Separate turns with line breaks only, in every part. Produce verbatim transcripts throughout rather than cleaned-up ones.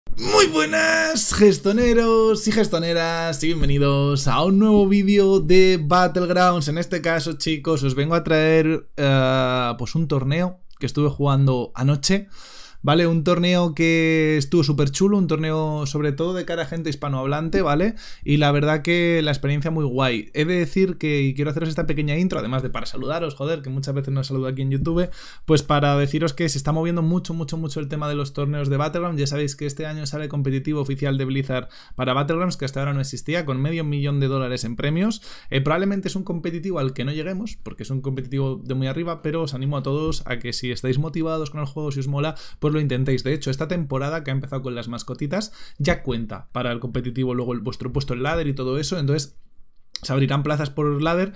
Muy buenas gestoneros y gestoneras y bienvenidos a un nuevo vídeo de Battlegrounds. En este caso, chicos, os vengo a traer uh, pues un torneo que estuve jugando anoche. ¿Vale? Un torneo que estuvo súper chulo, un torneo sobre todo de cara a gente hispanohablante, ¿vale? Y la verdad que la experiencia muy guay. He de decir que, y quiero haceros esta pequeña intro, además de para saludaros, joder, que muchas veces no os saludo aquí en YouTube, pues para deciros que se está moviendo mucho, mucho, mucho el tema de los torneos de Battlegrounds. Ya sabéis que este año sale competitivo oficial de Blizzard para Battlegrounds, que hasta ahora no existía, con medio millón de dólares en premios. Eh, probablemente es un competitivo al que no lleguemos, porque es un competitivo de muy arriba, pero os animo a todos a que si estáis motivados con el juego, si os mola, pues lo intentéis. De hecho, esta temporada que ha empezado con las mascotitas ya cuenta para el competitivo luego el, vuestro puesto en ladder y todo eso. Entonces se abrirán plazas por ladder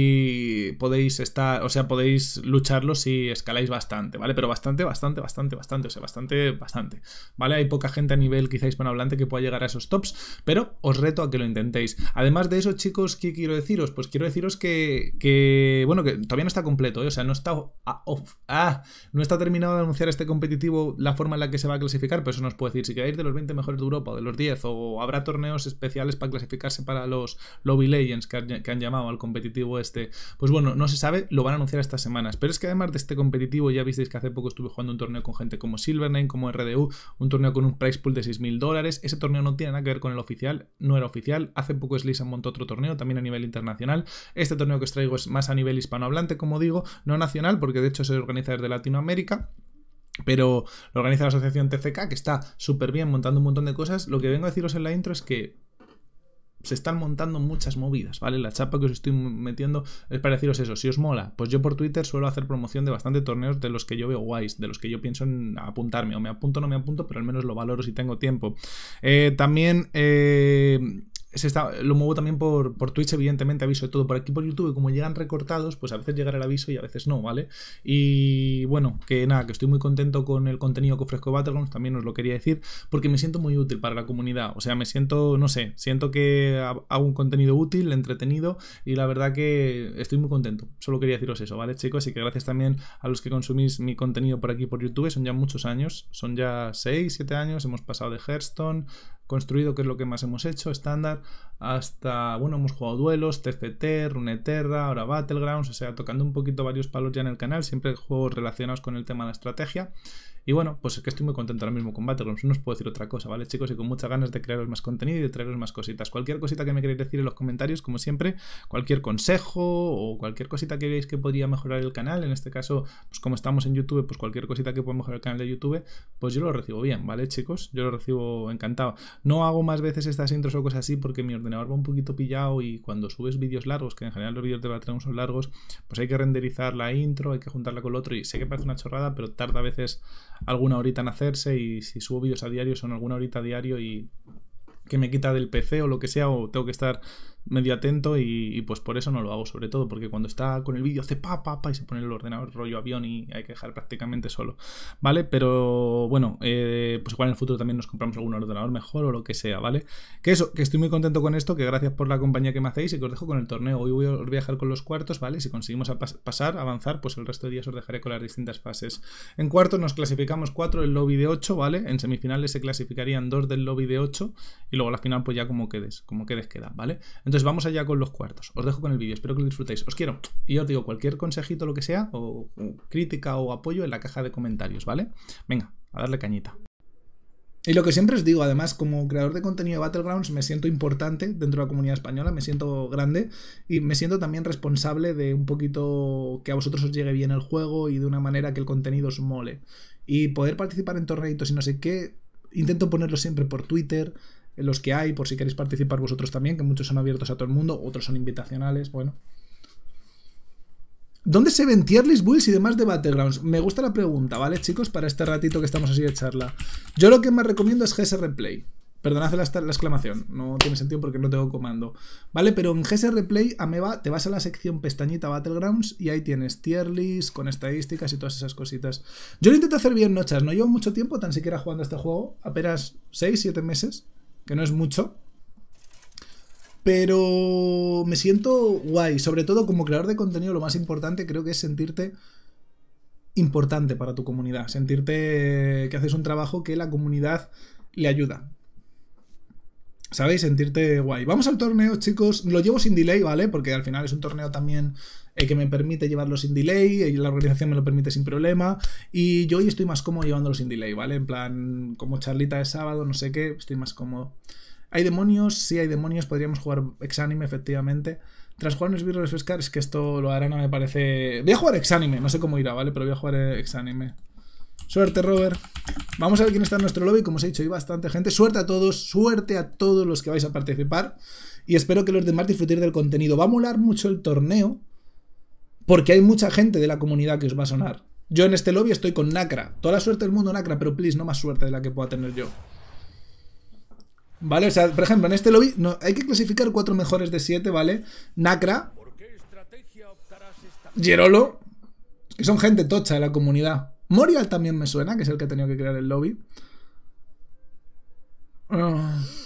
y podéis estar, o sea, podéis lucharlo si escaláis bastante, ¿vale? Pero bastante, bastante, bastante, bastante, o sea, bastante, bastante, ¿vale? Hay poca gente a nivel quizá hispanohablante que pueda llegar a esos tops, pero os reto a que lo intentéis. Además de eso, chicos, ¿qué quiero deciros? Pues quiero deciros que, que bueno, que todavía no está completo, ¿eh? O sea, no está, ah, off, ah, no está terminado de anunciar este competitivo la forma en la que se va a clasificar, pero eso no os puedo decir. Si queréis de los veinte mejores de Europa o de los diez, o habrá torneos especiales para clasificarse para los Lobby Legends Que han, que han llamado al competitivo este, pues bueno, no se sabe, lo van a anunciar estas semanas. Pero es que además de este competitivo, ya visteis que hace poco estuve jugando un torneo con gente como Silvername, como R D U, un torneo con un prize pool de seis mil dólares. Ese torneo no tiene nada que ver con el oficial, no era oficial. Hace poco Slisan montó otro torneo, también a nivel internacional. Este torneo que os traigo es más a nivel hispanohablante, como digo, no nacional, porque de hecho se organiza desde Latinoamérica, pero lo organiza la asociación T C K, que está súper bien montando un montón de cosas. Lo que vengo a deciros en la intro es que se están montando muchas movidas, ¿vale? La chapa que os estoy metiendo es para deciros eso. Si os mola, pues yo por Twitter suelo hacer promoción de bastante torneos de los que yo veo guays, de los que yo pienso en apuntarme, o me apunto o no me apunto, pero al menos lo valoro si tengo tiempo. Eh, también eh, se está, lo muevo también por, por Twitch, evidentemente aviso de todo. Por aquí por YouTube, como llegan recortados, pues a veces llegará el aviso y a veces no, ¿vale? Y bueno, que nada, que estoy muy contento con el contenido que ofrezco Battlegrounds, también os lo quería decir, porque me siento muy útil para la comunidad. O sea, me siento, no sé, siento que hago un contenido útil, entretenido, y la verdad que estoy muy contento. Solo quería deciros eso, ¿vale, chicos? Y que gracias también a los que consumís mi contenido por aquí por YouTube. Son ya muchos años, son ya seis, siete años. Hemos pasado de Hearthstone construido, que es lo que más hemos hecho, estándar, hasta, bueno, hemos jugado duelos, T F T, Runeterra, ahora Battlegrounds, o sea, tocando un poquito varios palos ya en el canal, siempre juegos relacionados con el tema de la estrategia. Y bueno, pues es que estoy muy contento ahora mismo con Battlegrounds, no os puedo decir otra cosa, ¿vale, chicos? Y con muchas ganas de crearos más contenido y de traeros más cositas. Cualquier cosita que me queréis decir en los comentarios, como siempre, cualquier consejo o cualquier cosita que veáis que podría mejorar el canal, en este caso, pues como estamos en YouTube, pues cualquier cosita que pueda mejorar el canal de YouTube, pues yo lo recibo bien, ¿vale, chicos? Yo lo recibo encantado. No hago más veces estas intros o cosas así porque mi ordenador va un poquito pillado, y cuando subes vídeos largos, que en general los vídeos de Battlegrounds son largos, pues hay que renderizar la intro, hay que juntarla con lo otro, y sé que parece una chorrada, pero tarda a veces alguna horita en hacerse, y si subo vídeos a diario son alguna horita a diario, y que me quita del P C o lo que sea, o tengo que estar medio atento, y, y pues por eso no lo hago, sobre todo porque cuando está con el vídeo hace pa, pa, pa y se pone el ordenador rollo avión y hay que dejar prácticamente solo, ¿vale? Pero bueno, eh, pues igual en el futuro también nos compramos algún ordenador mejor o lo que sea, ¿vale? Que eso, que estoy muy contento con esto, que gracias por la compañía que me hacéis, y que os dejo con el torneo. Hoy voy a, os voy a dejar con los cuartos, ¿vale? Si conseguimos a pas pasar, avanzar, pues el resto de días os dejaré con las distintas fases. En cuartos nos clasificamos cuatro del lobby de ocho, ¿vale? En semifinales se clasificarían dos del lobby de ocho, y luego a la final pues ya como quedes, como quedes queda, ¿vale? Entonces vamos allá con los cuartos. Os dejo con el vídeo, espero que lo disfrutéis. Os quiero. Y os digo, cualquier consejito, lo que sea, o, o crítica o apoyo en la caja de comentarios, ¿vale? Venga, a darle cañita. Y lo que siempre os digo, además, como creador de contenido de Battlegrounds, me siento importante dentro de la comunidad española, me siento grande, y me siento también responsable de un poquito que a vosotros os llegue bien el juego y de una manera que el contenido os mole. Y poder participar en torneitos y no sé qué, intento ponerlo siempre por Twitter, los que hay, por si queréis participar vosotros también, que muchos son abiertos a todo el mundo, otros son invitacionales, bueno. ¿Dónde se ven tier list, builds y demás de Battlegrounds? Me gusta la pregunta, ¿vale, chicos? Para este ratito que estamos así de charla. Yo lo que más recomiendo es G S Replay. Perdonad la, la exclamación, no tiene sentido porque no tengo comando, ¿vale? Pero en G S Replay, Ameba, te vas a la sección pestañita Battlegrounds y ahí tienes tier list con estadísticas y todas esas cositas. Yo lo intento hacer bien, nochas, no llevo mucho tiempo tan siquiera jugando a este juego, apenas seis siete meses, que no es mucho. Pero me siento guay, sobre todo como creador de contenido. Lo más importante creo que es sentirte importante para tu comunidad, sentirte que haces un trabajo que la comunidad le ayuda. ¿Sabéis? Sentirte guay. Vamos al torneo, chicos. Lo llevo sin delay, ¿vale? Porque al final es un torneo también eh, que me permite llevarlo sin delay. Y la organización me lo permite sin problema. Y yo hoy estoy más cómodo llevándolo sin delay, ¿vale? En plan, como charlita de sábado, no sé qué. Estoy más cómodo. ¿Hay demonios? Sí, hay demonios. Podríamos jugar Exánime, efectivamente. Tras jugar un esbirro refrescar, es que esto, lo de arena me parece... Voy a jugar Exánime. No sé cómo irá, ¿vale? Pero voy a jugar Exánime. Suerte, Robert. Vamos a ver quién está en nuestro lobby. Como os he dicho, hay bastante gente. Suerte a todos, suerte a todos los que vais a participar. Y espero que los demás disfrutéis del contenido. Va a molar mucho el torneo porque hay mucha gente de la comunidad que os va a sonar. Yo en este lobby estoy con Nacra. Toda la suerte del mundo, Nacra, pero please, no más suerte de la que pueda tener yo. Vale, o sea, por ejemplo, en este lobby no, hay que clasificar cuatro mejores de siete, ¿vale? Nacra, Gerolo, que son gente tocha de la comunidad. Morial también me suena, que es el que ha tenido que crear el lobby. Uh.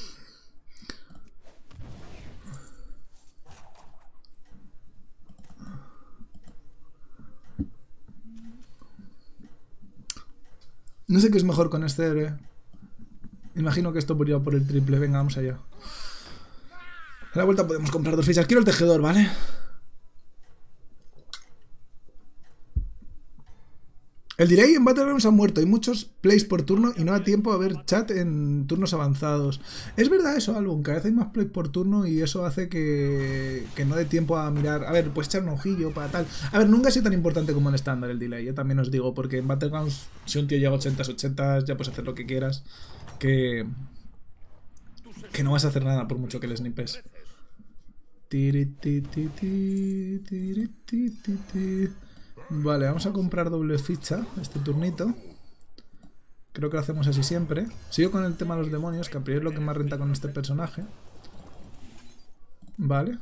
No sé qué es mejor con este héroe. Imagino que esto podría por el triple. Venga, vamos allá. A la vuelta podemos comprar dos fichas. Quiero el tejedor, ¿vale? El delay en Battlegrounds ha muerto. Hay muchos plays por turno y no da tiempo a ver chat en turnos avanzados. Es verdad eso, Albon. Cada vez hay más plays por turno y eso hace que, que no dé tiempo a mirar. A ver, puedes echar un ojillo para tal. A ver, nunca ha sido tan importante como en estándar el delay. Yo también os digo, porque en Battlegrounds, si un tío llega a ochenta, ochenta, ya puedes hacer lo que quieras. Que, que no vas a hacer nada por mucho que le snipes. Vale, vamos a comprar doble ficha este turnito. Creo que lo hacemos así siempre. Sigo con el tema de los demonios, que a priori es lo que más renta con este personaje. Vale.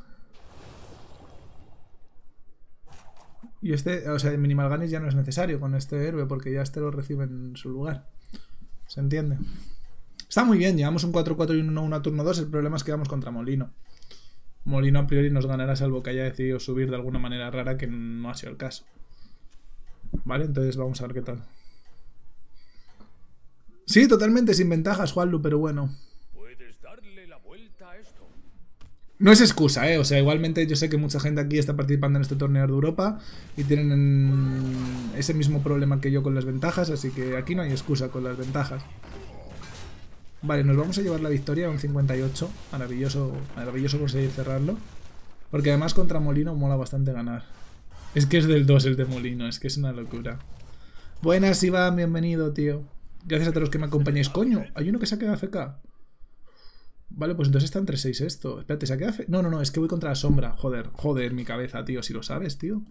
Y este, o sea, el Minimal Ganis ya no es necesario con este héroe, porque ya este lo recibe en su lugar. ¿Se entiende? Está muy bien, llevamos un cuatro cuatro y un uno uno a turno dos. El problema es que vamos contra Molino. Molino a priori nos ganará, salvo que haya decidido subir de alguna manera rara, que no ha sido el caso. Vale, entonces vamos a ver qué tal. Sí, totalmente sin ventajas, Juanlu, pero bueno.
¿Puedes darle la vuelta a esto?
No es excusa, ¿eh? O sea, igualmente yo sé que mucha gente aquí está participando en este torneo de Europa y tienen ese mismo problema que yo con las ventajas, así que aquí no hay excusa con las ventajas. Vale, nos vamos a llevar la victoria a un cincuenta y ocho. Maravilloso, maravilloso conseguir cerrarlo. Porque además contra Molino mola bastante ganar. Es que es del dos el de Molino, es que es una locura. Buenas, Iván, bienvenido, tío. Gracias a todos los que me acompañáis. Coño, hay uno que se ha quedado A F K. Vale, pues entonces está entre seis esto. Espérate, ¿se ha quedado A F K? No, no, no, es que voy contra la sombra. Joder, joder, mi cabeza, tío, si lo sabes, tío.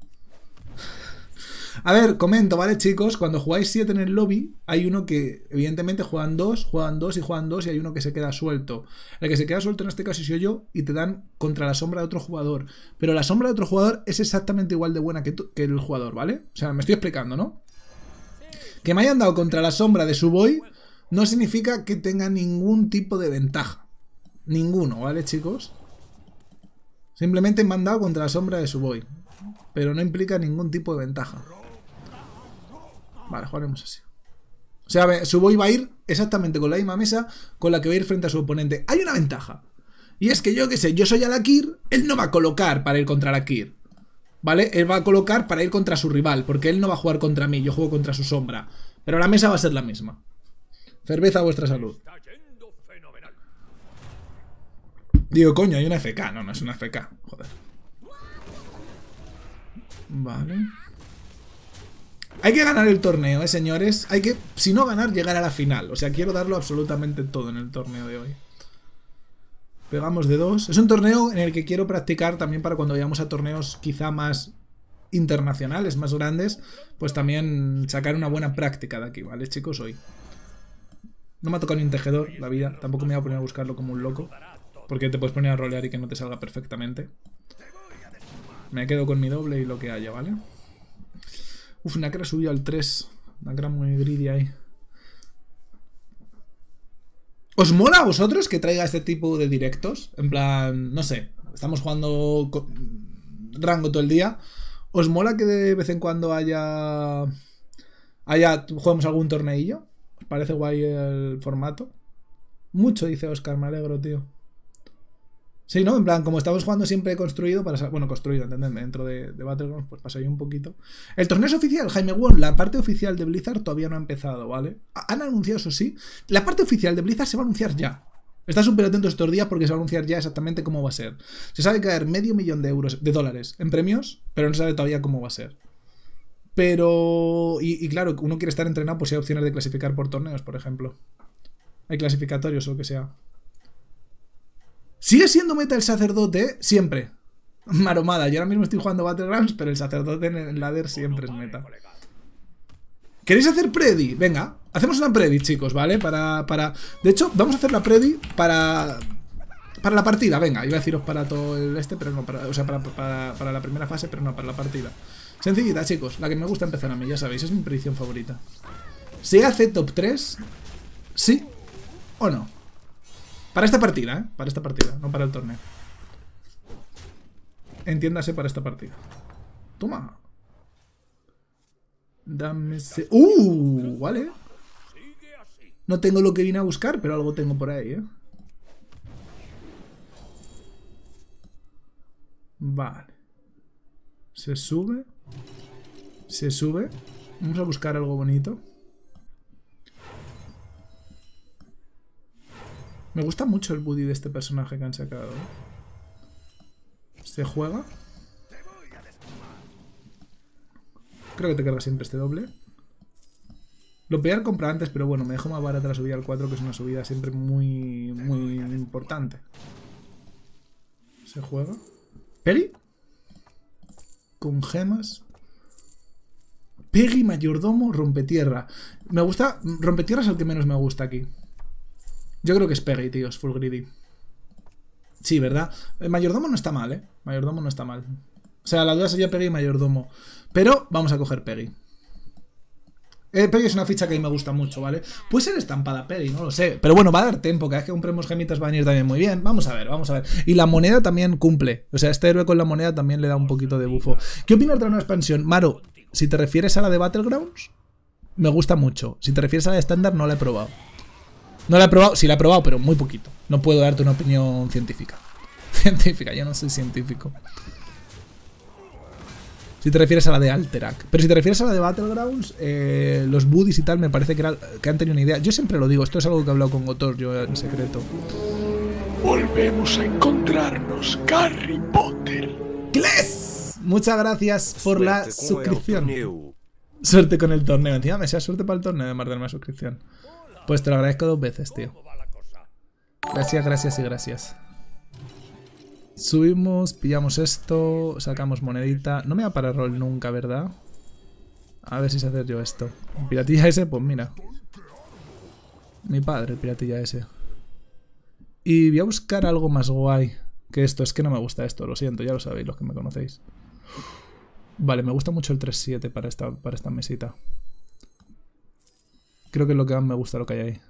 A ver, comento, ¿vale, chicos? Cuando jugáis siete en el lobby, hay uno que, evidentemente, juegan dos, juegan dos y juegan dos, y hay uno que se queda suelto. El que se queda suelto en este caso soy yo, y te dan contra la sombra de otro jugador. Pero la sombra de otro jugador es exactamente igual de buena que, tú, que el jugador, ¿vale? O sea, me estoy explicando, ¿no? Que me hayan dado contra la sombra de su boy no significa que tenga ningún tipo de ventaja. Ninguno, ¿vale, chicos? Simplemente me han dado contra la sombra de su boy, pero no implica ningún tipo de ventaja. Vale, jugaremos así. O sea, su boy va a ir exactamente con la misma mesa con la que va a ir frente a su oponente. Hay una ventaja. Y es que yo, qué sé, yo soy Alakir, él no va a colocar para ir contra Alakir. ¿Vale? Él va a colocar para ir contra su rival, porque él no va a jugar contra mí, yo juego contra su sombra. Pero la mesa va a ser la misma. Cerveza a vuestra salud. Digo, coño, hay una F K. No, no es una F K. Joder. Vale. Hay que ganar el torneo, eh, señores. Hay que, si no ganar, llegar a la final. O sea, quiero darlo absolutamente todo en el torneo de hoy. Pegamos de dos. Es un torneo en el que quiero practicar también para cuando vayamos a torneos quizá más internacionales, más grandes. Pues también sacar una buena práctica de aquí, ¿vale, chicos? Hoy. No me ha tocado ni un tejedor, la vida. Tampoco me voy a poner a buscarlo como un loco. Porque te puedes poner a rolear y que no te salga perfectamente. Me quedo con mi doble y lo que haya, ¿vale? Uf, Nacra subió al tres. Nacra muy greedy ahí. ¿Os mola a vosotros que traiga este tipo de directos? En plan, no sé, estamos jugando rango todo el día. ¿Os mola que de vez en cuando haya... haya jugamos algún torneillo? ¿Os parece guay el formato? Mucho, dice Oscar, me alegro, tío. Sí, ¿no? En plan, como estamos jugando siempre construido, para bueno, construido, entendedme, dentro de, de Battlegrounds, pues pasa ahí un poquito. El torneo es oficial, Jaime Won, la parte oficial de Blizzard todavía no ha empezado, ¿vale? Han anunciado, eso sí, la parte oficial de Blizzard se va a anunciar ya. Está súper atento estos días porque se va a anunciar ya exactamente cómo va a ser. Se sabe que va a haber medio millón de euros, de dólares en premios, pero no se sabe todavía cómo va a ser. Pero... Y, y claro, uno quiere estar entrenado, pues si hay opciones de clasificar por torneos, por ejemplo. Hay clasificatorios o lo que sea. ¿Sigue siendo meta el sacerdote? Siempre. Maromada. Yo ahora mismo estoy jugando Battlegrounds, pero el sacerdote en el ladder siempre es meta. ¿Queréis hacer predi? Venga, hacemos una predi, chicos, ¿vale? Para, para... De hecho, vamos a hacer la predi para... Para la partida, venga. Iba a deciros para todo el este, pero no para... O sea, para, para, para la primera fase, pero no para la partida. Sencillita, chicos. La que me gusta empezar a mí, ya sabéis. Es mi predicción favorita. ¿Se hace top tres? ¿Sí o no? Para esta partida, ¿eh? Para esta partida, no para el torneo. Entiéndase para esta partida. Toma. Dame ese... ¡Uh! Vale. No tengo lo que vine a buscar, pero algo tengo por ahí, ¿eh? Vale. Se sube. Se sube. Vamos a buscar algo bonito. Me gusta mucho el buddy de este personaje que han sacado, ¿eh? Se juega. Creo que te carga siempre este doble. Lo podía haber comprado antes, pero bueno, me dejo más barata la subida al cuatro, que es una subida siempre muy, muy importante. Se juega. Peggy. Con gemas. Peggy, mayordomo, rompetierra. Me gusta... Rompetierra es el que menos me gusta aquí. Yo creo que es Peggy, tío, es full greedy. Sí, ¿verdad? El mayordomo no está mal, ¿eh? Mayordomo no está mal. O sea, la duda sería Peggy y mayordomo. Pero vamos a coger Peggy. Eh, Peggy es una ficha que a mí me gusta mucho, ¿vale? Puede ser estampada Peggy, no lo sé. Pero bueno, va a dar tiempo. Cada vez que compremos gemitas va a venir también muy bien. Vamos a ver, vamos a ver. Y la moneda también cumple. O sea, este héroe con la moneda también le da un poquito de bufo. ¿Qué opinas de la nueva expansión? Maro, si te refieres a la de Battlegrounds, me gusta mucho. Si te refieres a la de estándar, no la he probado. No la he probado, sí la he probado, pero muy poquito. No puedo darte una opinión científica. Científica, yo no soy científico. Si te refieres a la de Alterac. Pero si te refieres a la de Battlegrounds, eh, los buddies y tal, me parece que, era, que han tenido una idea. Yo siempre lo digo, esto es algo que he hablado con Gotor, yo en secreto.
Volvemos a encontrarnos, Harry Potter.
¡Cles! Muchas gracias por la suscripción. Suerte con el torneo. Encima me sea suerte para el torneo de darme una suscripción. Pues te lo agradezco dos veces, tío. Gracias, gracias y gracias. Subimos, pillamos esto, sacamos monedita. No me va para rol nunca, ¿verdad? A ver si sé hacer yo esto. Piratilla ese, pues mira. Mi padre, el piratilla ese. Y voy a buscar algo más guay que esto. Es que no me gusta esto, lo siento, ya lo sabéis los que me conocéis. Vale, me gusta mucho el tres siete para esta, para esta mesita. Creo que es lo que más me gusta lo que hay ahí.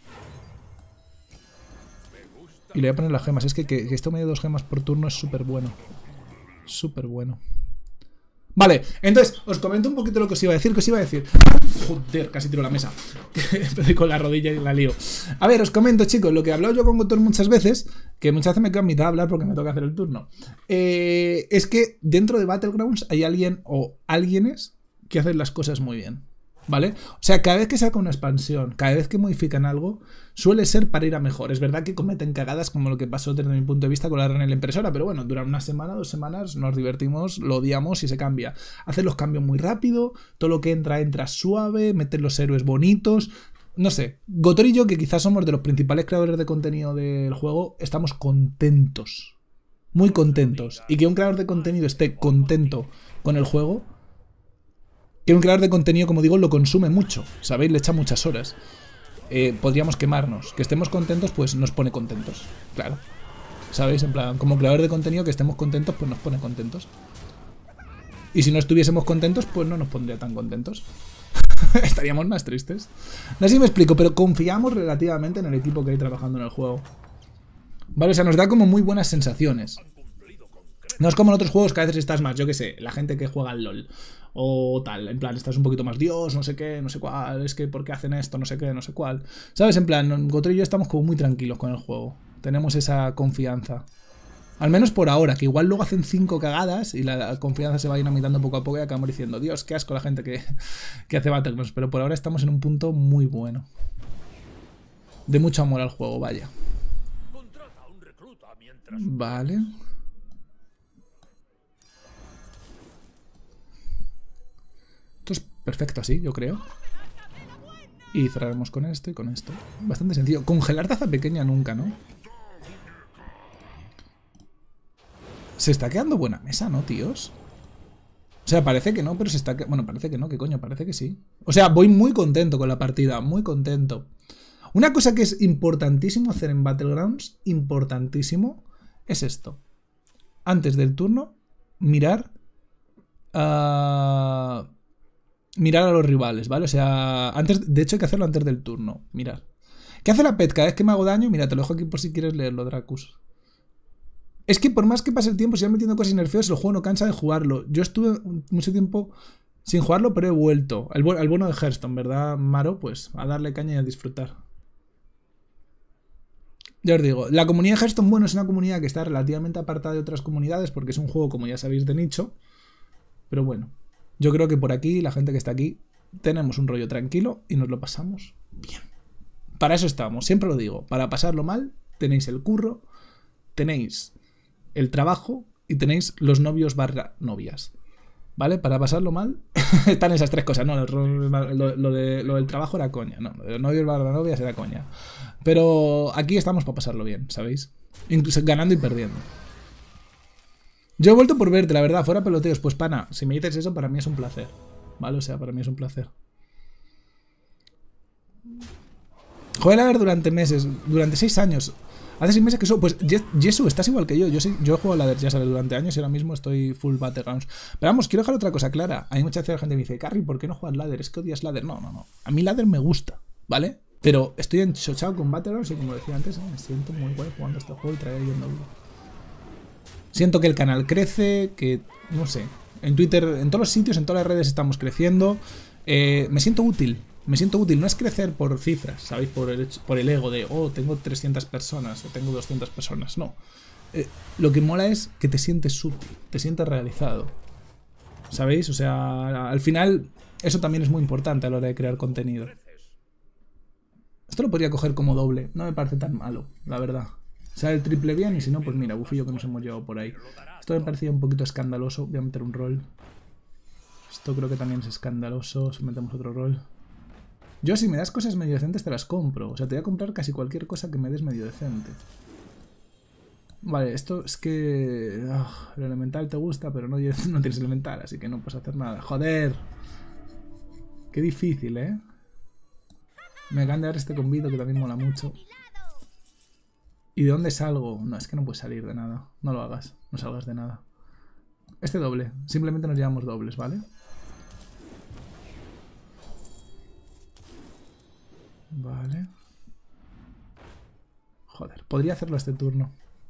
Y le voy a poner las gemas. Es que, que, que esto me dé dos gemas por turno es súper bueno. Súper bueno. Vale, entonces, os comento un poquito lo que os iba a decir. ¿Qué os iba a decir? Joder, casi tiro la mesa. Empecé con la rodilla y la lío. A ver, os comento, chicos, lo que he hablado yo con Gotor muchas veces, que muchas veces me quedo a mitad de hablar porque me toca hacer el turno. Eh, es que dentro de Battlegrounds hay alguien o alguienes que hacen las cosas muy bien. ¿Vale? O sea, cada vez que saca una expansión, cada vez que modifican algo, suele ser para ir a mejor. Es verdad que cometen cagadas como lo que pasó desde mi punto de vista con la R N L impresora, pero bueno, duran una semana, dos semanas, nos divertimos, lo odiamos y se cambia. Hacen los cambios muy rápido, todo lo que entra, entra suave, meten los héroes bonitos. No sé, Gotor y yo, que quizás somos de los principales creadores de contenido del juego, estamos contentos. Muy contentos. Y que un creador de contenido esté contento con el juego, que un creador de contenido, como digo, lo consume mucho, ¿sabéis? Le echa muchas horas. Eh, podríamos quemarnos. Que estemos contentos, pues nos pone contentos. Claro. ¿Sabéis? En plan, como creador de contenido, que estemos contentos, pues nos pone contentos. Y si no estuviésemos contentos, pues no nos pondría tan contentos. Estaríamos más tristes. No sé si me explico, pero confiamos relativamente en el equipo que hay trabajando en el juego. Vale, o sea, nos da como muy buenas sensaciones. No es como en otros juegos que a veces estás más, yo qué sé, la gente que juega al LOL o tal, en plan, estás un poquito más Dios, no sé qué, no sé cuál, es que ¿por qué hacen esto? No sé qué, no sé cuál. ¿Sabes? En plan, Gotro y yo estamos como muy tranquilos con el juego. Tenemos esa confianza. Al menos por ahora, que igual luego hacen cinco cagadas y la confianza se va dinamitando poco a poco y acabamos diciendo, Dios, qué asco la gente que, que hace Battlegrounds. Pero por ahora estamos en un punto muy bueno. De mucho amor al juego, vaya. Vale. Esto es perfecto así, yo creo. Y cerraremos con esto y con esto. Bastante sencillo. Congelar taza pequeña nunca, ¿no? Se está quedando buena mesa, ¿no, tíos? O sea, parece que no, pero se está... Que... Bueno, parece que no, ¿qué coño? Parece que sí. O sea, voy muy contento con la partida, muy contento. Una cosa que es importantísimo hacer en Battlegrounds, importantísimo, es esto. Antes del turno, mirar... Uh... Mirar a los rivales, ¿vale? O sea, antes, de hecho hay que hacerlo antes del turno. Mirar. ¿Qué hace la pet cada vez que me hago daño? Mira, te lo dejo aquí por si quieres leerlo, Dracus. Es que por más que pase el tiempo, si van metiendo cosas nerfeos, el juego no cansa de jugarlo. Yo estuve mucho tiempo sin jugarlo, pero he vuelto. Al, bu al bueno de Hearthstone, ¿verdad, Maro? Pues a darle caña y a disfrutar. Ya os digo, la comunidad de Hearthstone, bueno, es una comunidad que está relativamente apartada de otras comunidades porque es un juego, como ya sabéis, de nicho. Pero bueno, yo creo que por aquí, la gente que está aquí, tenemos un rollo tranquilo y nos lo pasamos bien. Para eso estamos, siempre lo digo. Para pasarlo mal, tenéis el curro, tenéis el trabajo y tenéis los novios barra novias. ¿Vale? Para pasarlo mal, están esas tres cosas. No, lo, lo, lo, de, lo del trabajo era coña. No, lo de los novios barra novias era coña. Pero aquí estamos para pasarlo bien, ¿sabéis? Incluso ganando y perdiendo. Yo he vuelto por verte, la verdad, fuera peloteos. Pues pana, si me dices eso, para mí es un placer. ¿Vale? O sea, para mí es un placer. Joder, a ver, durante meses, durante seis años. Hace seis meses que eso, pues Jesu, estás igual que yo. Yo, sí, yo he jugado ladder, ya sabes, durante años y ahora mismo estoy full Battlegrounds. Pero vamos, quiero dejar otra cosa clara. Hay mucha gente que me dice, Carry, ¿por qué no juegas ladder? Es que odias ladder. No, no, no. A mí ladder me gusta, ¿vale? Pero estoy enchochado con Battlegrounds y como decía antes, ¿eh? Me siento muy guay jugando este juego y trayendo vivo. Siento que el canal crece, que, no sé, en Twitter, en todos los sitios, en todas las redes estamos creciendo. Eh, me siento útil. Me siento útil, no es crecer por cifras, ¿sabéis? Por el, por el ego de, oh, tengo trescientas personas o tengo doscientas personas, no. Eh, lo que mola es que te sientes útil, te sientes realizado, ¿sabéis? O sea, al final, eso también es muy importante a la hora de crear contenido. Esto lo podría coger como doble, no me parece tan malo, la verdad. Sale el triple bien y si no, pues mira, bufillo que nos hemos llevado por ahí. Esto me parecía un poquito escandaloso, voy a meter un rol. Esto creo que también es escandaloso, metemos otro rol. Yo, si me das cosas medio decentes, te las compro. O sea, te voy a comprar casi cualquier cosa que me des medio decente. Vale, esto es que... Oh, el elemental te gusta, pero no, no tienes elemental, así que no puedes hacer nada. ¡Joder! Qué difícil, ¿eh? Me acaban de dar este convito que también mola mucho. ¿Y de dónde salgo? No, es que no puedes salir de nada. No lo hagas. No salgas de nada. Este doble. Simplemente nos llevamos dobles, ¿vale? Vale. Joder, podría hacerlo este turno.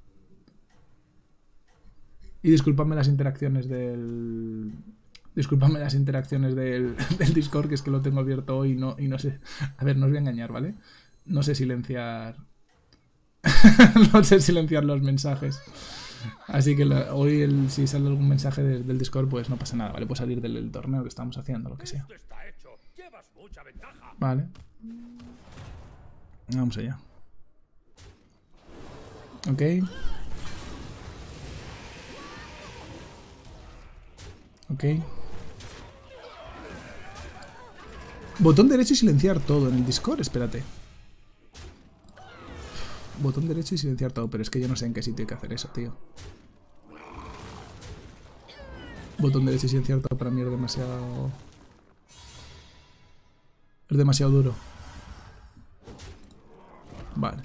Y disculpadme las interacciones del... Disculpadme las interacciones del, del Discord, que es que lo tengo abierto hoy y no, y no sé... A ver, no os voy a engañar, ¿vale? No sé silenciar... no sé silenciar los mensajes. Así que la, hoy el, si sale algún mensaje de, del Discord, pues no pasa nada, ¿vale? Puede salir del, del torneo que estamos haciendo, lo que sea. Vale. Vamos allá. Ok. Ok. Botón derecho y silenciar todo en el Discord, espérate. Botón derecho y silenciar todo, pero es que yo no sé en qué sitio hay que hacer eso, tío. Botón derecho y silenciar todo para mí es demasiado... Es demasiado duro. Vale.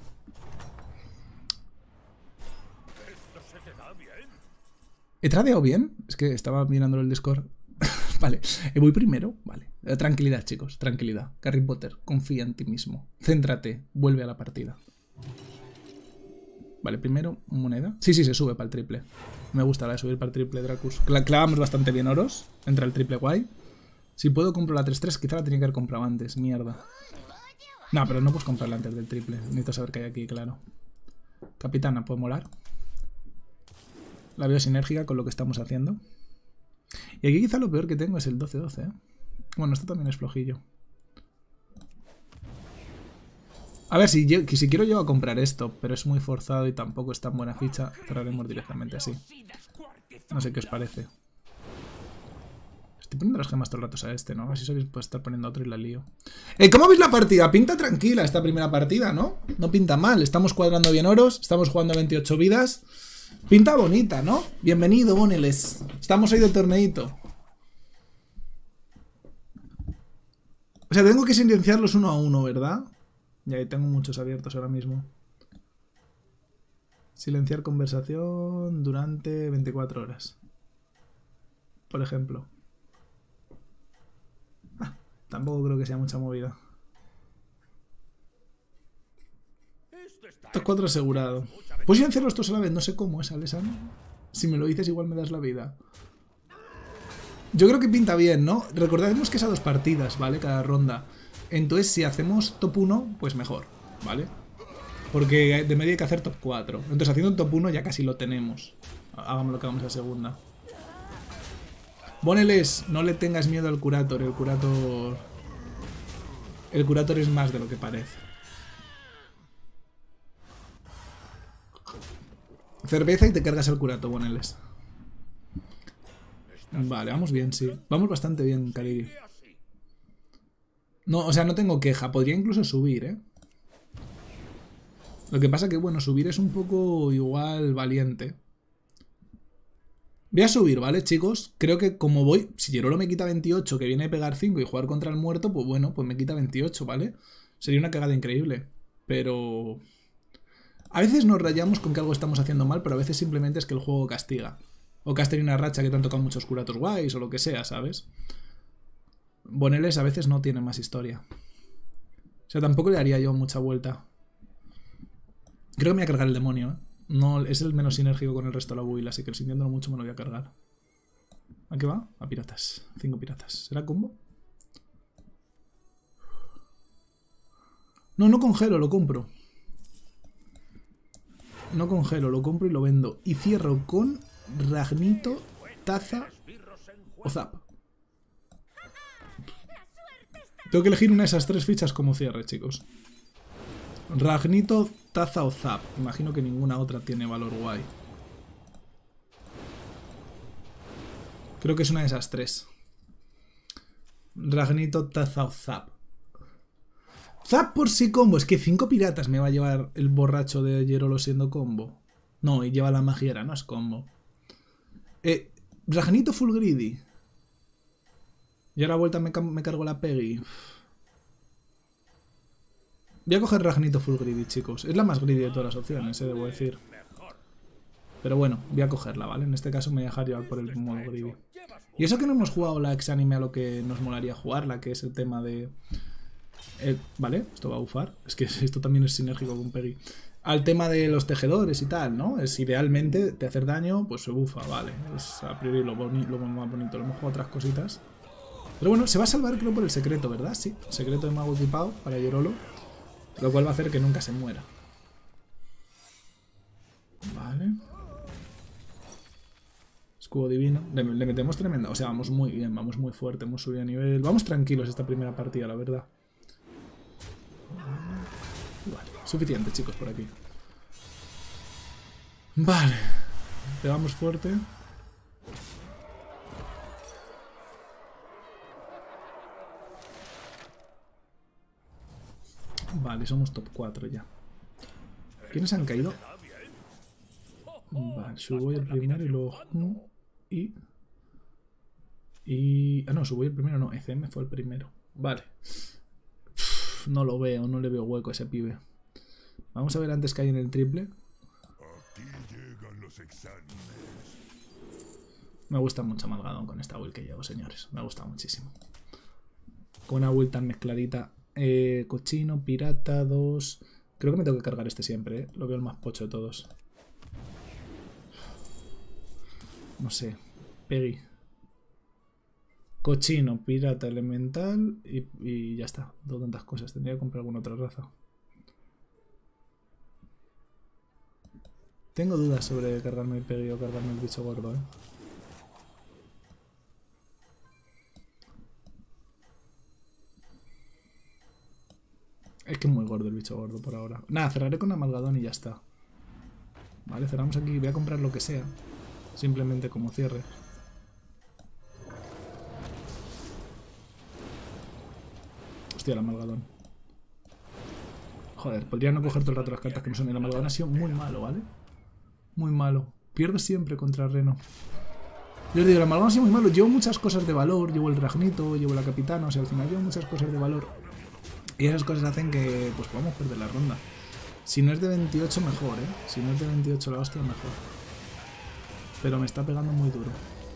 ¿He tradeado bien? Es que estaba mirando el Discord. Vale, voy primero. Vale. Tranquilidad, chicos, tranquilidad. Harry Potter, confía en ti mismo. Céntrate, vuelve a la partida. Vale, primero moneda. Sí, sí, se sube para el triple. Me gusta la de subir para el triple, Dracus. Cla clavamos bastante bien oros. Entra el triple guay. Si puedo compro la tres tres, quizá la tenía que haber comprado antes. Mierda. No, pero no puedes comprarla antes del triple. Necesito saber qué hay aquí, claro. Capitana, puede molar. La veo sinérgica con lo que estamos haciendo. Y aquí quizá lo peor que tengo es el doce doce, ¿eh? Bueno, esto también es flojillo. A ver, si, yo, si quiero yo a comprar esto, pero es muy forzado y tampoco es tan buena ficha, cerraremos directamente así. No sé qué os parece. Estoy poniendo las gemas todo el rato a este, ¿no? Así sabéis, puede estar poniendo otro y la lío. Eh, ¿Cómo veis la partida? Pinta tranquila esta primera partida, ¿no? No pinta mal. Estamos cuadrando bien oros, estamos jugando veintiocho vidas. Pinta bonita, ¿no? Bienvenido, Boneles. Estamos hoy de torneito. O sea, tengo que silenciarlos uno a uno, ¿verdad? Y ahí tengo muchos abiertos ahora mismo. Silenciar conversación durante veinticuatro horas. Por ejemplo. Ah, tampoco creo que sea mucha movida. Estos cuatro asegurado. ¿Puedo silenciarlos todos a la vez? No sé cómo es, Alessandro. Si me lo dices igual me das la vida. Yo creo que pinta bien, ¿no? Recordemos que es a dos partidas, ¿vale? Cada ronda. Entonces, si hacemos top uno, pues mejor, ¿vale? Porque de media hay que hacer top cuatro. Entonces, haciendo un top uno ya casi lo tenemos. Hagamos lo que hagamos a segunda. Boneles, no le tengas miedo al Curator. El Curator... El Curator es más de lo que parece. Cerveza y te cargas el Curator, Boneles. Vale, vamos bien, sí. Vamos bastante bien, Kariri. No, o sea, no tengo queja. Podría incluso subir, ¿eh? Lo que pasa que, bueno, subir es un poco igual valiente. Voy a subir, ¿vale, chicos? Creo que como voy... Si Yerolo me quita veintiocho, que viene a pegar cinco y jugar contra el muerto, pues bueno, pues me quita veintiocho, ¿vale? Sería una cagada increíble. Pero... A veces nos rayamos con que algo estamos haciendo mal, pero a veces simplemente es que el juego castiga. O que has tenido una racha que te han tocado muchos curatos guays o lo que sea, ¿sabes? Boneles a veces no tiene más historia. O sea, tampoco le haría yo mucha vuelta. Creo que me voy a cargar el demonio, ¿eh? No, es el menos sinérgico con el resto de la build, así que sintiéndolo mucho me lo voy a cargar. ¿A qué va? A piratas. Cinco piratas. ¿Será combo? No, no congelo, lo compro. No congelo, lo compro y lo vendo. Y cierro con Ragnito, Taza o Zap. Tengo que elegir una de esas tres fichas como cierre, chicos. Ragnito, Taza o Zap. Imagino que ninguna otra tiene valor guay. Creo que es una de esas tres. Ragnito, Taza o Zap. Zap por sí combo. Es que cinco piratas me va a llevar el borracho de Yerolo siendo combo. No, y lleva la magiera, no es combo. Eh, Ragnito full greedy. Y a la vuelta me, me cargo la Peggy. Voy a coger Ragnito full greedy, chicos. Es la más greedy de todas las opciones, eh, debo decir. Pero bueno, voy a cogerla, ¿vale? En este caso me voy a dejar llevar por el modo greedy. Y eso que no hemos jugado la exanime a lo que nos molaría jugarla, que es el tema de... Eh, vale, esto va a bufar. Es que esto también es sinérgico con Peggy. Al tema de los tejedores y tal, ¿no? Es idealmente te hacer daño, pues se bufa, vale. Es a priori lo, lo más bonito. Lo hemos jugado otras cositas. Pero bueno, se va a salvar creo por el secreto, ¿verdad? Sí, secreto de mago equipado para Yerolo. Lo cual va a hacer que nunca se muera. Vale. Escudo divino. Le, le metemos tremenda. O sea, vamos muy bien, vamos muy fuerte. Hemos subido a nivel. Vamos tranquilos esta primera partida, la verdad. Vale, suficiente, chicos, por aquí. Vale. Pegamos fuerte. Vale, somos top cuatro ya. ¿Quiénes han caído? Vale, subo el primero y luego... Y... Y... Ah, no, subo el primero, no. E C M fue el primero. Vale. Uf, no lo veo, no le veo hueco a ese pibe. Vamos a ver antes que hay en el triple. Me gusta mucho Malgadón con esta build que llevo, señores. Me gusta muchísimo. Con una build tan mezcladita. Eh, cochino, pirata, dos... Creo que me tengo que cargar este siempre, ¿eh? Lo veo el más pocho de todos. No sé. Peggy. Cochino, pirata, elemental y, y ya está. Tengo tantas cosas. Tendría que comprar alguna otra raza. Tengo dudas sobre cargarme el Peggy o cargarme el bicho gordo, ¿eh? Es que es muy gordo el bicho gordo por ahora. Nada, cerraré con Amalgadón y ya está. Vale, cerramos aquí. Voy a comprar lo que sea. Simplemente como cierre. Hostia, el Amalgadón. Joder, podría no coger todo el rato las cartas que no son. El Amalgadón ha sido muy malo, ¿vale? Muy malo. Pierdo siempre contra Reno. Yo os digo, el Amalgadón ha sido muy malo. Llevo muchas cosas de valor. Llevo el Ragnito, llevo la Capitana. O sea, al final llevo muchas cosas de valor. Y esas cosas hacen que pues podamos perder la ronda. Si no es de veintiocho, mejor, ¿eh? Si no es de veintiocho la hostia, mejor. Pero me está pegando muy duro.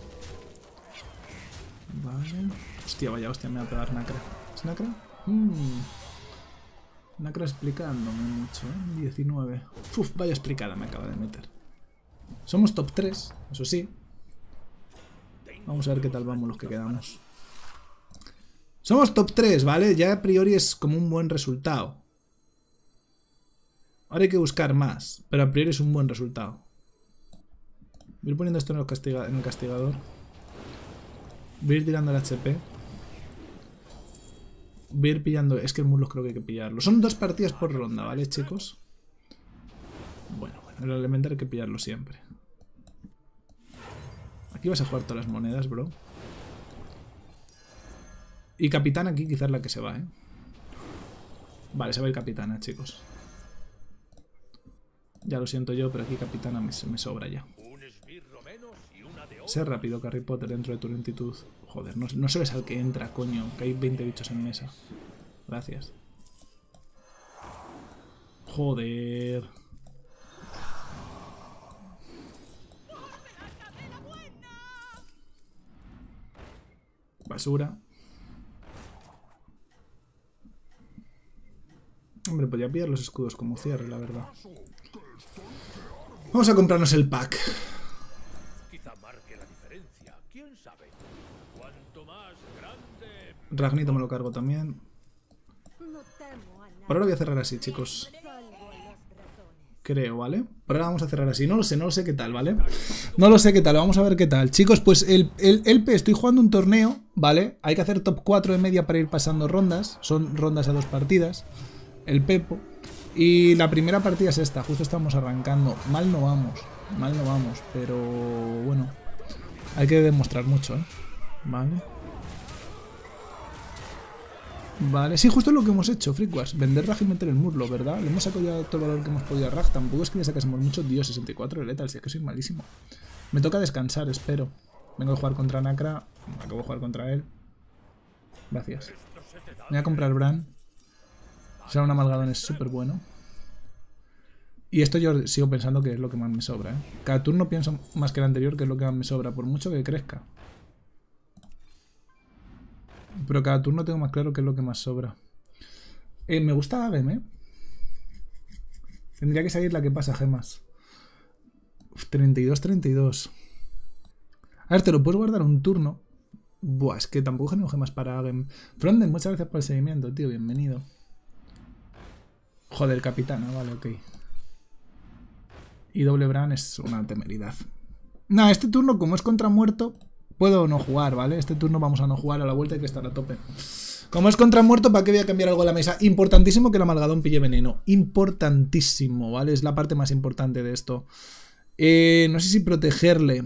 Vale. Hostia, vaya hostia, me va a pegar Nacra. ¿Es Nacra? Mmm. Nacra explicándome mucho, ¿eh? diecinueve. Uf, vaya explicada me acaba de meter. Somos top tres, eso sí. Vamos a ver qué tal vamos los que quedamos. Somos top tres, ¿vale? Ya a priori es como un buen resultado. Ahora hay que buscar más, pero a priori es un buen resultado. Voy a ir poniendo esto en el, castiga en el castigador. Voy a ir tirando el H P. Voy a ir pillando... Es que el muslo creo que hay que pillarlo. Son dos partidas por ronda, ¿vale, chicos? Bueno, bueno, el elemental hay que pillarlo siempre. Aquí vas a jugar todas las monedas, bro. Y Capitana aquí quizás la que se va, ¿eh? Vale, se va a ir Capitana, chicos. Ya lo siento yo, pero aquí Capitana me, me sobra ya. Sé rápido, Harry Potter, dentro de tu lentitud. Joder, no, no sabes al que entra, coño. Que hay veinte bichos en mesa. Gracias. Joder. Basura. Hombre, podría pillar los escudos como cierre, la verdad. Vamos a comprarnos el pack. Ragnito me lo cargo también. Por ahora voy a cerrar así, chicos. Creo, ¿vale? Por ahora vamos a cerrar así. No lo sé, no lo sé qué tal, ¿vale? No lo sé qué tal, vamos a ver qué tal. Chicos, pues el, el, el P, estoy jugando un torneo, ¿vale? Hay que hacer top cuatro de media para ir pasando rondas. Son rondas a dos partidas. El Pepo. Y la primera partida es esta, justo estamos arrancando. Mal no vamos, mal no vamos, pero bueno, hay que demostrar mucho, ¿eh? Vale. Vale, sí, justo lo que hemos hecho, Freakwash. Vender Rag y meter el muslo, ¿verdad? Le hemos sacado ya todo el valor que hemos podido a Rag. Tampoco es que le sacásemos mucho. Dios, sesenta y cuatro de Lethal, si es que soy malísimo. Me toca descansar, espero. Vengo a jugar contra Nacra. Acabo de jugar contra él. Gracias. Voy a comprar Bran. O sea, un Amalgadón es súper bueno. Y esto yo sigo pensando que es lo que más me sobra, ¿eh? Cada turno pienso más que el anterior que es lo que más me sobra, por mucho que crezca. Pero cada turno tengo más claro qué es lo que más sobra. Eh, me gusta Agem, ¿eh? Tendría que salir la que pasa, gemas. Uf, treinta y dos, treinta y dos. A ver, te lo puedes guardar un turno. Buah, es que tampoco genero gemas para Agem. Fronden, muchas gracias por el seguimiento, tío. Bienvenido. Joder, Capitana, vale, ok. Y doble Bran es una temeridad. Nada, este turno, como es contra muerto, puedo no jugar, ¿vale? Este turno vamos a no jugar, a la vuelta hay que estar a tope. Como es contra muerto, ¿para qué voy a cambiar algo en la mesa? Importantísimo que el Amalgadón pille veneno. Importantísimo, ¿vale? Es la parte más importante de esto. Eh, no sé si protegerle.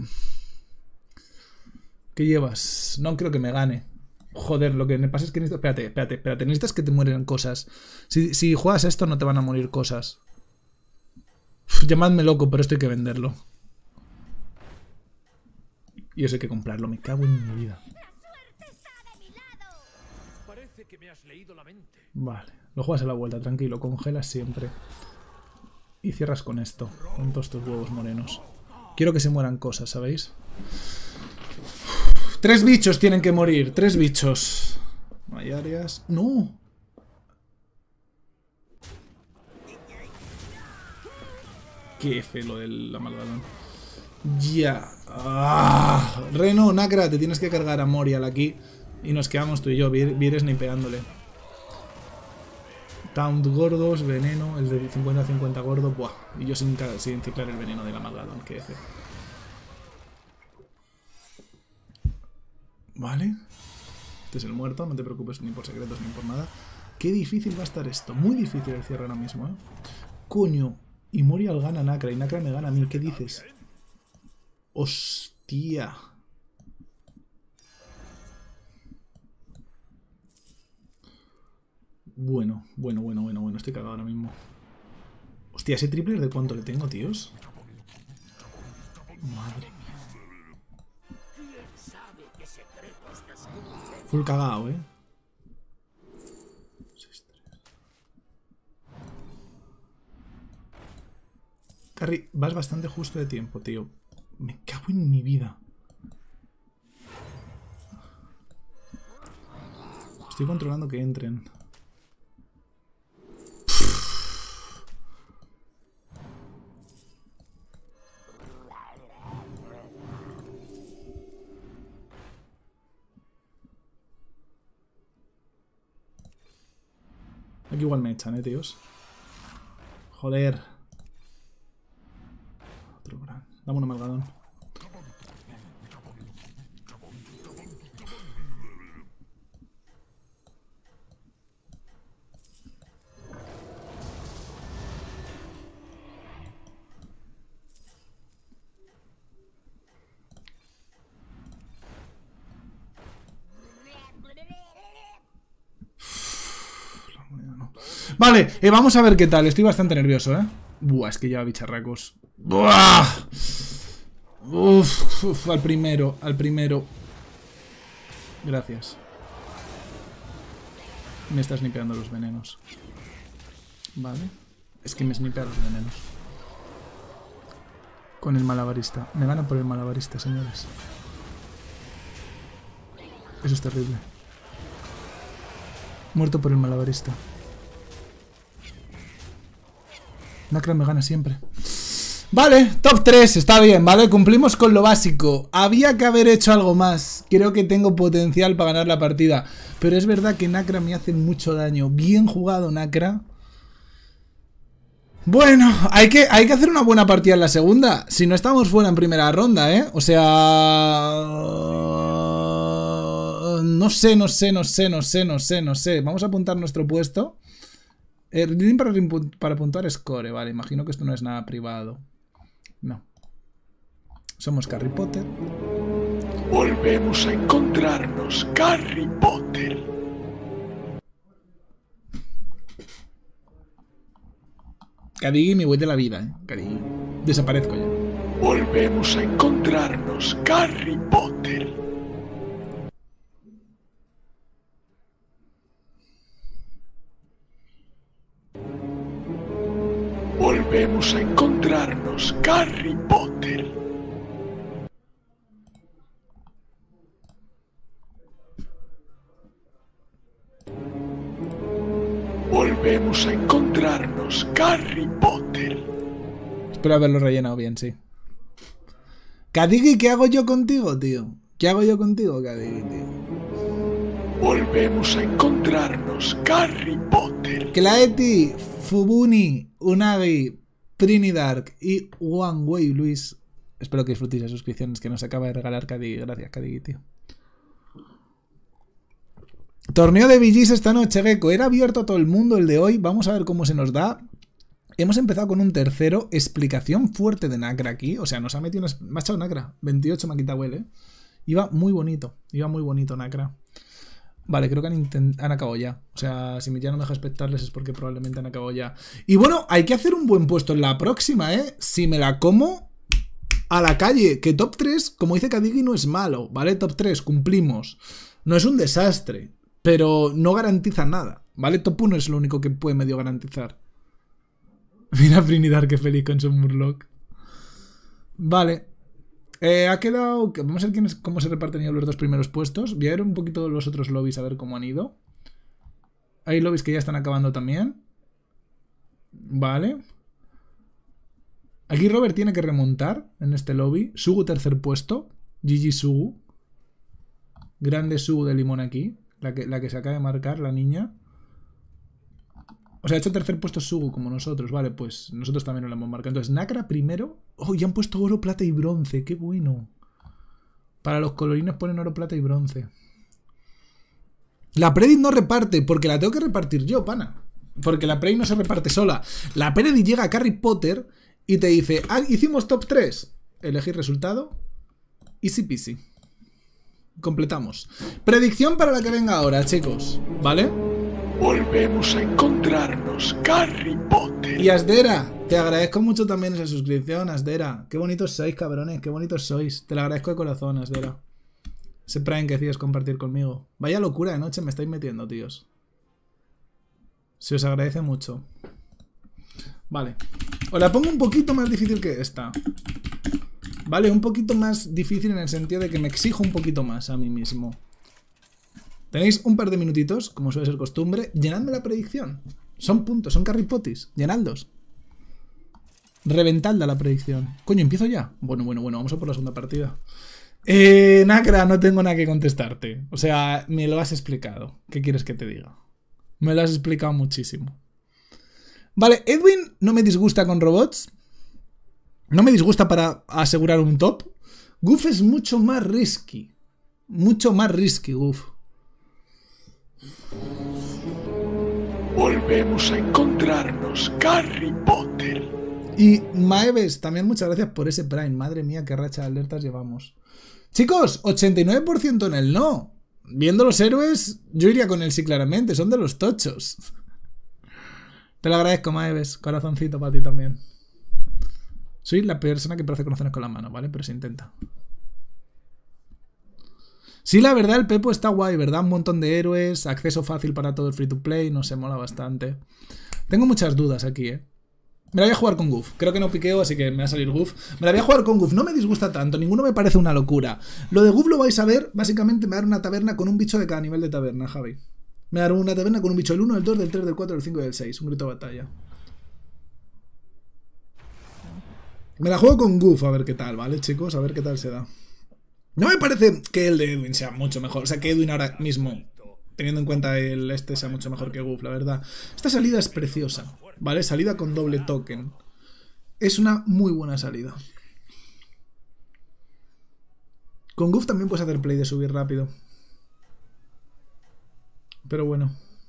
¿Qué llevas? No creo que me gane. Joder, lo que me pasa es que necesito... Espérate, espérate, espérate. Necesitas que te mueren cosas. Si, si juegas esto no te van a morir cosas. Uf, llamadme loco, pero esto hay que venderlo. Y eso hay que comprarlo. Me cago en mi vida. Vale. Lo juegas a la vuelta, tranquilo. Congelas siempre. Y cierras con esto. Con todos estos huevos morenos. Quiero que se mueran cosas, ¿sabéis? Tres bichos tienen que morir. Tres bichos. No hay áreas. ¡No! Qué fe lo del amalgadón. Ya. Ah. Reno, Nacra, te tienes que cargar a Morial aquí. Y nos quedamos tú y yo, Vires ni pegándole. Taunt gordos, veneno, el de cincuenta a cincuenta gordo. Buah. Y yo sin, sin ciclar el veneno del amalgadón. Qué fe. Vale. Este es el muerto, no te preocupes ni por secretos ni por nada. Qué difícil va a estar esto. Muy difícil el cierre ahora mismo, ¿eh? Coño. Y Morial gana a Nacra y Nacra me gana a mí. ¿Qué dices? Hostia. Bueno, bueno, bueno, bueno, bueno. Estoy cagado ahora mismo. Hostia, ese triple ¿de cuánto le tengo, tíos? Madre mía. Full cagado, ¿eh? Carry, vas bastante justo de tiempo, tío. Me cago en mi vida. Estoy controlando que entren. Aquí igual me echan, eh, tíos. Joder. Otro gran. Dame un amalgadón. Vale, eh, vamos a ver qué tal. Estoy bastante nervioso, ¿eh? Buah, es que lleva bicharracos. Buah. Uf, uf, al primero, al primero. Gracias. Me está snipeando los venenos. Vale. Es que me snipea los venenos. Con el malabarista. Me ganan por el malabarista, señores. Eso es terrible. Muerto por el malabarista. Nacra me gana siempre. Vale, top tres, está bien, ¿vale? Cumplimos con lo básico. Había que haber hecho algo más. Creo que tengo potencial para ganar la partida. Pero es verdad que Nacra me hace mucho daño. Bien jugado, Nacra. Bueno, hay que, hay que hacer una buena partida en la segunda. Si no estamos fuera en primera ronda, ¿eh? O sea... No sé, no sé, no sé, no sé, no sé, no sé. Vamos a apuntar nuestro puesto. Eh, para, para puntuar score, vale, imagino que esto no es nada privado. No. Somos Harry Potter.
Volvemos a encontrarnos, Harry Potter.
Kadigi, mi güey de la vida, eh. Kadigi. Desaparezco ya.
Volvemos a encontrarnos, Harry Potter. Volvemos a encontrarnos, Harry Potter. Volvemos a encontrarnos, Harry Potter.
Espero haberlo rellenado bien, sí. Kadigi, ¿qué hago yo contigo, tío? ¿Qué hago yo contigo, Kadigi, tío?
Volvemos a encontrarnos, Harry Potter.
Klaeti, Fubuni, Unagi, Trinidark y One Way Luis. Espero que disfrutéis las suscripciones que nos acaba de regalar Kadigi. Gracias, Kadigi, tío. Torneo de B Gs esta noche, Gecko. Era abierto a todo el mundo el de hoy. Vamos a ver cómo se nos da. Hemos empezado con un tercero. Explicación fuerte de Nacra aquí. O sea, nos ha metido una... Me ha echado Nacra. veintiocho me ha quitado él, ¿eh? Iba muy bonito. Iba muy bonito Nacra. Vale, creo que han, intent... han acabado ya. O sea, si ya no me deja espectarles es porque probablemente han acabado ya. Y bueno, hay que hacer un buen puesto en la próxima, ¿eh? Si me la como, a la calle. Que top tres, como dice Kadigi, no es malo, ¿vale? Top tres, cumplimos. No es un desastre, pero no garantiza nada, ¿vale? Top uno es lo único que puede medio garantizar. Mira a Trinidad, que feliz con su Murloc. Vale. Eh, ha quedado... Vamos a ver quién es, cómo se reparten los dos primeros puestos. Voy a ver un poquito los otros lobbies a ver cómo han ido. Hay lobbies que ya están acabando también. Vale. Aquí Robert tiene que remontar en este lobby. Sugu tercer puesto. G G Sugu. Grande Sugu de limón aquí. La que, la que se acaba de marcar, la niña. O sea, ha hecho tercer puesto Sugu como nosotros. Vale, pues nosotros también nos la hemos marcado. Entonces, Nakra primero. Oh, ya han puesto oro, plata y bronce. Qué bueno. Para los colorines ponen oro, plata y bronce. La Predit no reparte, porque la tengo que repartir yo, pana. Porque la Predit no se reparte sola. La Predit llega a Harry Potter y te dice, ah, hicimos top tres. Elegir resultado. Easy peasy. Completamos. Predicción para la que venga ahora, chicos. ¿Vale?
Volvemos a encontrarnos, Harry Potter.
Y Asdera, te agradezco mucho también esa suscripción, Asdera. Qué bonitos sois, cabrones, qué bonitos sois. Te lo agradezco de corazón, Asdera. Ese Prime que decides compartir conmigo. Vaya locura de noche me estáis metiendo, tíos. Se os agradece mucho. Vale. Os la pongo un poquito más difícil que esta. Vale, un poquito más difícil en el sentido de que me exijo un poquito más a mí mismo. Tenéis un par de minutitos, como suele ser costumbre. Llenadme la predicción. Son puntos, son carripotis. Llenadlos. Reventadla la predicción. Coño, ¿empiezo ya? Bueno, bueno, bueno, vamos a por la segunda partida. Eh, Nakra, no tengo nada que contestarte. O sea, me lo has explicado. ¿Qué quieres que te diga? Me lo has explicado muchísimo. Vale, Edwin no me disgusta con robots. No me disgusta para asegurar un top. Goof es mucho más risky. Mucho más risky, Goof.
Volvemos a encontrarnos, Harry Potter.
Y Maeves, también muchas gracias por ese Prime. Madre mía, qué racha de alertas llevamos. Chicos, ochenta y nueve por ciento en el no. Viendo los héroes, yo iría con el sí claramente. Son de los tochos. Te lo agradezco, Maeves. Corazoncito para ti también. Soy la persona que parece conocernos con la mano, ¿vale? Pero se intenta. Sí, la verdad, el Pepo está guay, ¿verdad? Un montón de héroes, acceso fácil para todo el free to play, no se mola bastante. Tengo muchas dudas aquí, ¿eh? Me la voy a jugar con Goof. Creo que no piqueo, así que me va a salir Goof. Me la voy a jugar con Goof. No me disgusta tanto, ninguno me parece una locura. Lo de Goof lo vais a ver, básicamente me va a dar una taberna con un bicho de cada nivel de taberna, Javi. Me va a dar una taberna con un bicho del uno, del dos, del tres, del cuatro, del cinco y del seis. Un grito de batalla. Me la juego con Goof, a ver qué tal, ¿vale, chicos? A ver qué tal se da. No me parece que el de Edwin sea mucho mejor. O sea, que Edwin ahora mismo, teniendo en cuenta el este, sea mucho mejor que Goof, la verdad. Esta salida es preciosa, ¿vale? Salida con doble token. Es una muy buena salida. Con Goof también puedes hacer play de subir rápido. Pero bueno.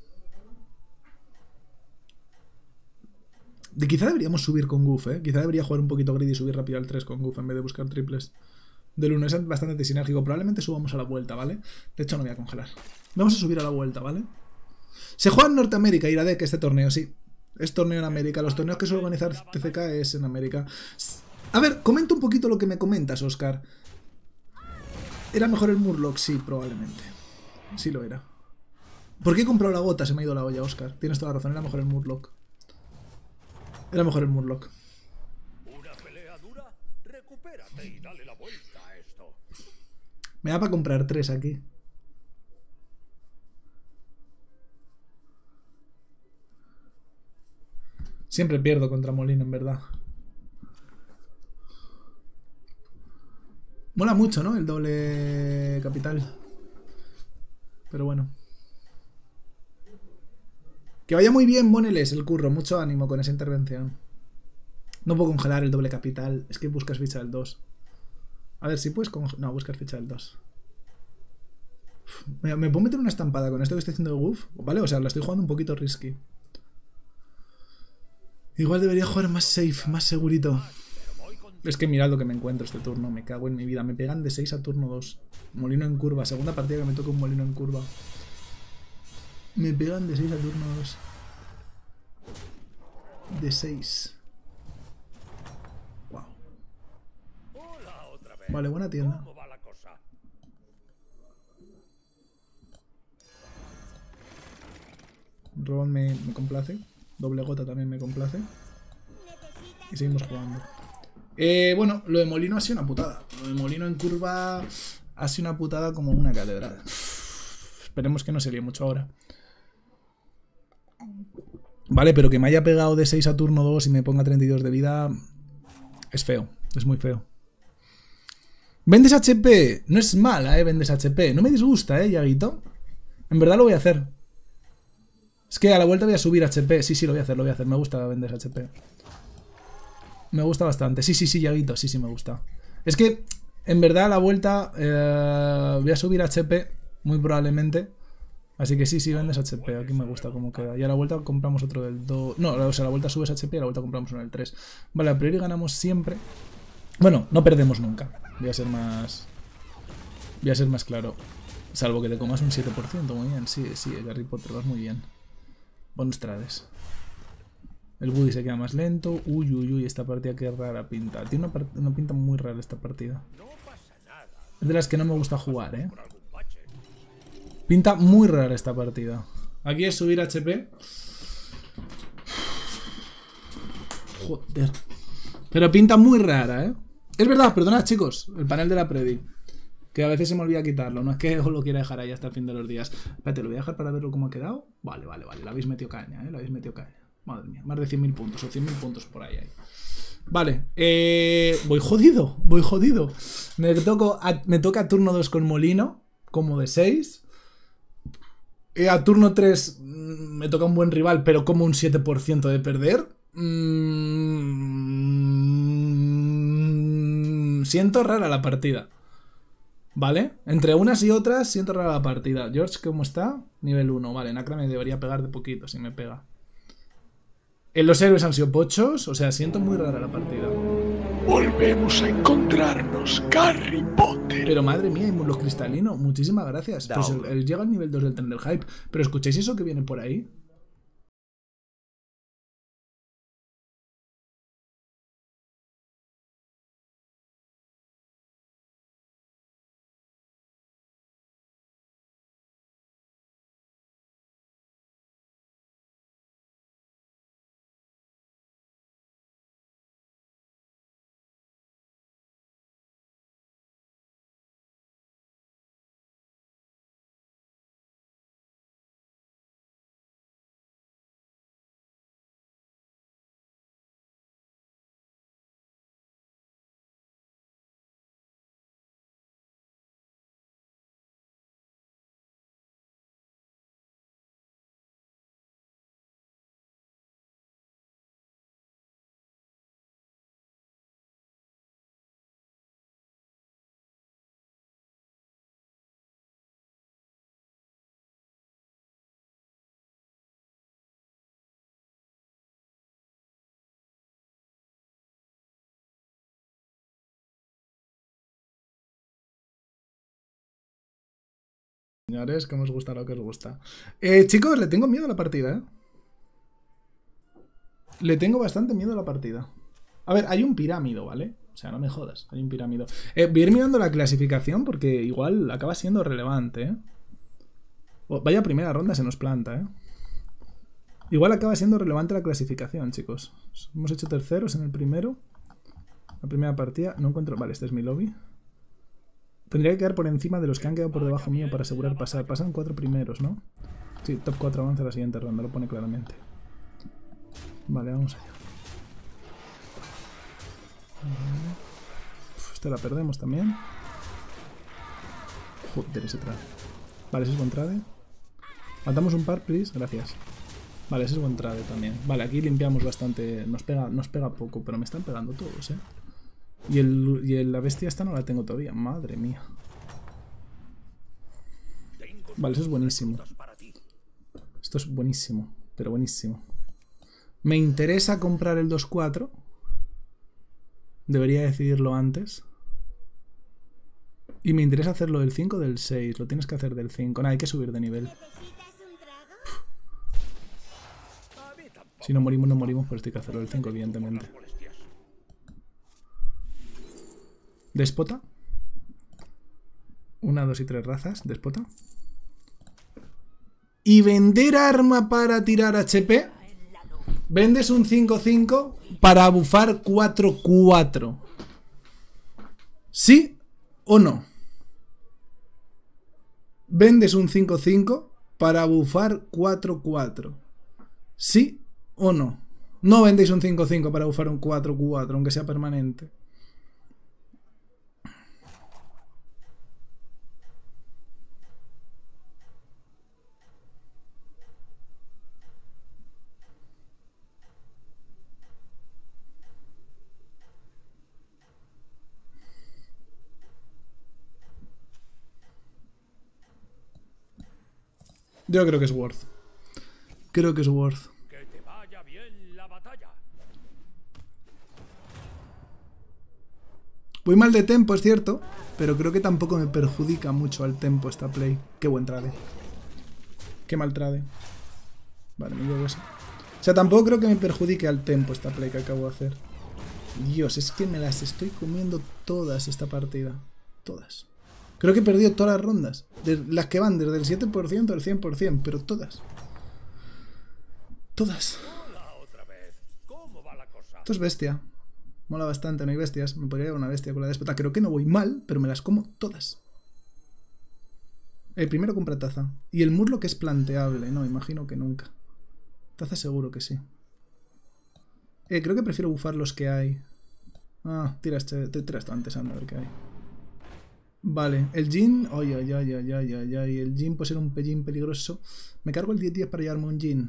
De, quizá deberíamos subir con Goof, ¿eh? Quizá debería jugar un poquito grid y subir rápido al tres con Goof en vez de buscar triples. Del uno es bastante sinérgico. Probablemente subamos a la vuelta, ¿vale? De hecho, no voy a congelar. Vamos a subir a la vuelta, ¿vale? Se juega en Norteamérica, Iradek, este torneo, sí. Es torneo en América. Los torneos que suele organizar T C K es en América. A ver, comenta un poquito lo que me comentas, Oscar. ¿Era mejor el Murloc? Sí, probablemente. Sí lo era. ¿Por qué he comprado la gota? Se me ha ido la olla, Oscar. Tienes toda la razón, era mejor el Murloc. Era mejor el Murloc.
Una pelea dura, recupérate y dale la vuelta a esto.
Me da para comprar tres aquí. Siempre pierdo contra Molino, en verdad. Mola mucho, ¿no? El doble capital. Pero bueno. Que vaya muy bien, Moneles, el curro. Mucho ánimo con esa intervención. No puedo congelar el doble capital. Es que buscas ficha del dos. A ver si puedes congelar. No, buscas ficha del dos. ¿Me, ¿Me puedo meter una estampada con esto que estoy haciendo de Goof? Vale, o sea, la estoy jugando un poquito risky. Igual debería jugar más safe, más segurito. Es que mirad lo que me encuentro este turno. Me cago en mi vida. Me pegan de seis a turno dos. Molino en curva. Segunda partida que me toca un molino en curva. Me pegan de seis a turno dos. De seis. Wow. Vale, buena tienda. Roban me, me complace. Doble gota también me complace. Y seguimos jugando. Eh, bueno, lo de Molino ha sido una putada. Lo de Molino en curva ha sido una putada como una catedral. Esperemos que no se líe mucho ahora. Vale, pero que me haya pegado de seis a turno dos y me ponga treinta y dos de vida. Es feo, es muy feo. ¿Vendes H P? No es mala, eh, vendes H P. No me disgusta, eh, Yaguito. En verdad lo voy a hacer. Es que a la vuelta voy a subir H P. Sí, sí, lo voy a hacer, lo voy a hacer. Me gusta vender H P. Me gusta bastante. Sí, sí, sí, Yaguito. Sí, sí, me gusta. Es que, en verdad, a la vuelta eh, voy a subir H P, muy probablemente. Así que sí, sí, vendes H P. Aquí me gusta cómo queda. Y a la vuelta compramos otro del dos. No, o sea, a la vuelta subes H P y a la vuelta compramos uno del tres. Vale, a priori ganamos siempre. Bueno, no perdemos nunca. Voy a ser más... Voy a ser más claro. Salvo que te comas un siete por ciento. Muy bien, sí, sí, el Harry Potter vas muy bien. Bonus trades. El Woody se queda más lento. Uy, uy, uy, esta partida qué rara pinta. Tiene una, una pinta muy rara esta partida. Es de las que no me gusta jugar, eh. Pinta muy rara esta partida. Aquí es subir H P. Joder. Pero pinta muy rara, eh. Es verdad, perdonad, chicos. El panel de la Predi. Que a veces se me olvida quitarlo. No es que os lo quiera dejar ahí hasta el fin de los días. Espérate, lo voy a dejar para verlo cómo ha quedado. Vale, vale, vale. La habéis metido caña, eh. La habéis metido caña. Madre mía. Más de cien mil puntos. O cien mil puntos por ahí. ahí. Vale. Eh, voy jodido. Voy jodido. Me, toco a, me toca turno dos con Molino. Como de seis. Eh, a turno tres mmm, me toca un buen rival. Pero como un siete por ciento de perder. Mmm, siento rara la partida. ¿Vale? Entre unas y otras siento rara la partida. George, ¿cómo está? Nivel uno. Vale, Nacra me debería pegar de poquito si me pega. En los héroes han sido pochos. O sea, siento muy rara la partida.
Volvemos a encontrarnos, Harry Potter.
Pero madre mía, los cristalinos. Muchísimas gracias. Pues él, él llega al nivel dos del tren del hype. Pero ¿escucháis eso que viene por ahí? Señores, que os gusta lo que os gusta. Eh, chicos, le tengo miedo a la partida, ¿eh? Le tengo bastante miedo a la partida. A ver, hay un pirámido, ¿vale? O sea, no me jodas, hay un pirámido. Eh, voy a ir mirando la clasificación porque igual acaba siendo relevante, ¿eh? Oh, vaya primera ronda se nos planta, ¿eh? Igual acaba siendo relevante la clasificación, chicos. Hemos hecho terceros en el primero. La primera partida. No encuentro... Vale, este es mi lobby. Tendría que quedar por encima de los que han quedado por debajo mío para asegurar pasar. Pasan cuatro primeros, ¿no? Sí, top cuatro avanza a la siguiente ronda, lo pone claramente. Vale, vamos allá. Uf, esta la perdemos también. Joder, ese trade. Vale, ese es buen trade. Matamos un par, please. Gracias. Vale, ese es buen trade también. Vale, aquí limpiamos bastante. Nos pega, nos pega poco, pero me están pegando todos, ¿eh? Y, el, y el, la bestia esta no la tengo todavía. Madre mía. Vale, eso es buenísimo. Esto es buenísimo. Pero buenísimo. Me interesa comprar el dos cuatro. Debería decidirlo antes. Y me interesa hacerlo del cinco o del seis. Lo tienes que hacer del cinco. Nada, hay que subir de nivel. Si no morimos, no morimos, pero esto hay que hacerlo del cinco, evidentemente. Déspota. Una, dos y tres razas. Déspota. Y vender arma para tirar H P. Vendes un cinco cinco para bufar cuatro cuatro. ¿Sí o no? Vendes un cinco cinco para bufar cuatro cuatro. ¿Sí o no? No vendéis un cinco cinco para bufar un cuatro cuatro, aunque sea permanente. Yo creo que es worth. Creo que es worth.
Que te vaya bien la batalla.
Voy mal de tempo, es cierto, pero creo que tampoco me perjudica mucho al tempo esta play. Qué buen trade. Qué mal trade. Vale, me llevo eso. O sea, tampoco creo que me perjudique al tempo esta play que acabo de hacer. Dios, es que me las estoy comiendo todas esta partida. Todas. Creo que he perdido todas las rondas. De las que van desde el siete por ciento al cien por ciento, pero todas. Todas.
Hola otra vez. ¿Cómo va la cosa?
Esto es bestia. Mola bastante, no hay bestias. Me podría llevar una bestia con la déspota. Creo que no voy mal, pero me las como todas. El primero compra taza. Y el Murloc es planteable. No, imagino que nunca. Taza seguro que sí. Eh, creo que prefiero bufar los que hay. Ah, tira este, te tiras tú antes, anda, a ver qué hay. Vale, el Jhin. Ay, ay, ay, ay, ay, ay, ay. El Jhin puede ser un pellín peligroso. Me cargo el diez diez para llevarme un Jhin.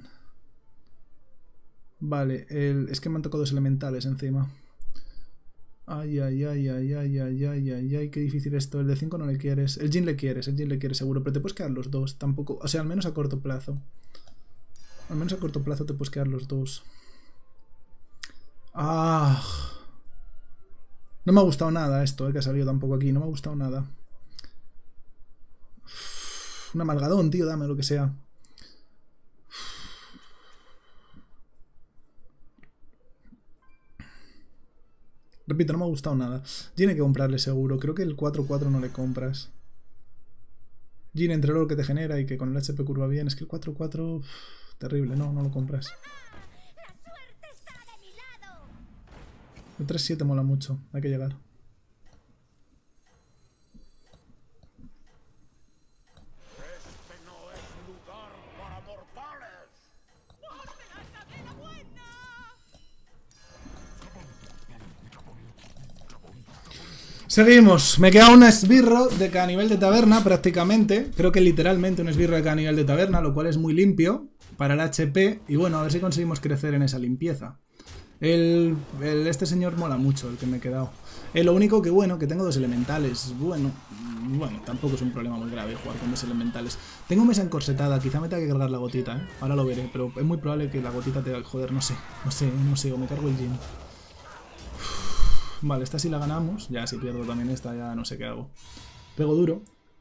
Vale, el... es que me han tocado dos elementales encima. Ay, ay, ay, ay, ay, ay, ay, ay, ay, qué difícil esto. El de cinco no le quieres. El Jhin le quieres, el Jhin le quieres seguro. Pero te puedes quedar los dos, tampoco. O sea, al menos a corto plazo. Al menos a corto plazo te puedes quedar los dos. Ah. No me ha gustado nada esto, eh, que ha salido tampoco aquí. No me ha gustado nada. Uf, un amalgadón, tío, dame lo que sea. Repito, no me ha gustado nada. Tiene que comprarle seguro. Creo que el cuatro cuatro no le compras. Jhin entre lo que te genera y que con el H P curva bien. Es que el cuatro cuatro... Uf, terrible, no, no lo compras. El tres siete mola mucho. Hay que llegar.
Este no es lugar para mortales.
Seguimos. Me queda un esbirro de cada nivel de taberna prácticamente. Creo que literalmente un esbirro de cada nivel de taberna, lo cual es muy limpio para el H P. Y bueno, a ver si conseguimos crecer en esa limpieza. El, el, este señor mola mucho, el que me he quedado. Eh, lo único que bueno, que tengo dos elementales. Bueno, bueno, tampoco es un problema muy grave jugar con dos elementales. Tengo mesa encorsetada, quizá me tenga que cargar la gotita, ¿eh? Ahora lo veré, pero es muy probable que la gotita te... Joder, no sé, no sé, no sé, o me cargo el Jhin. Vale, esta sí la ganamos. Ya, si pierdo también esta, ya no sé qué hago. Pego duro.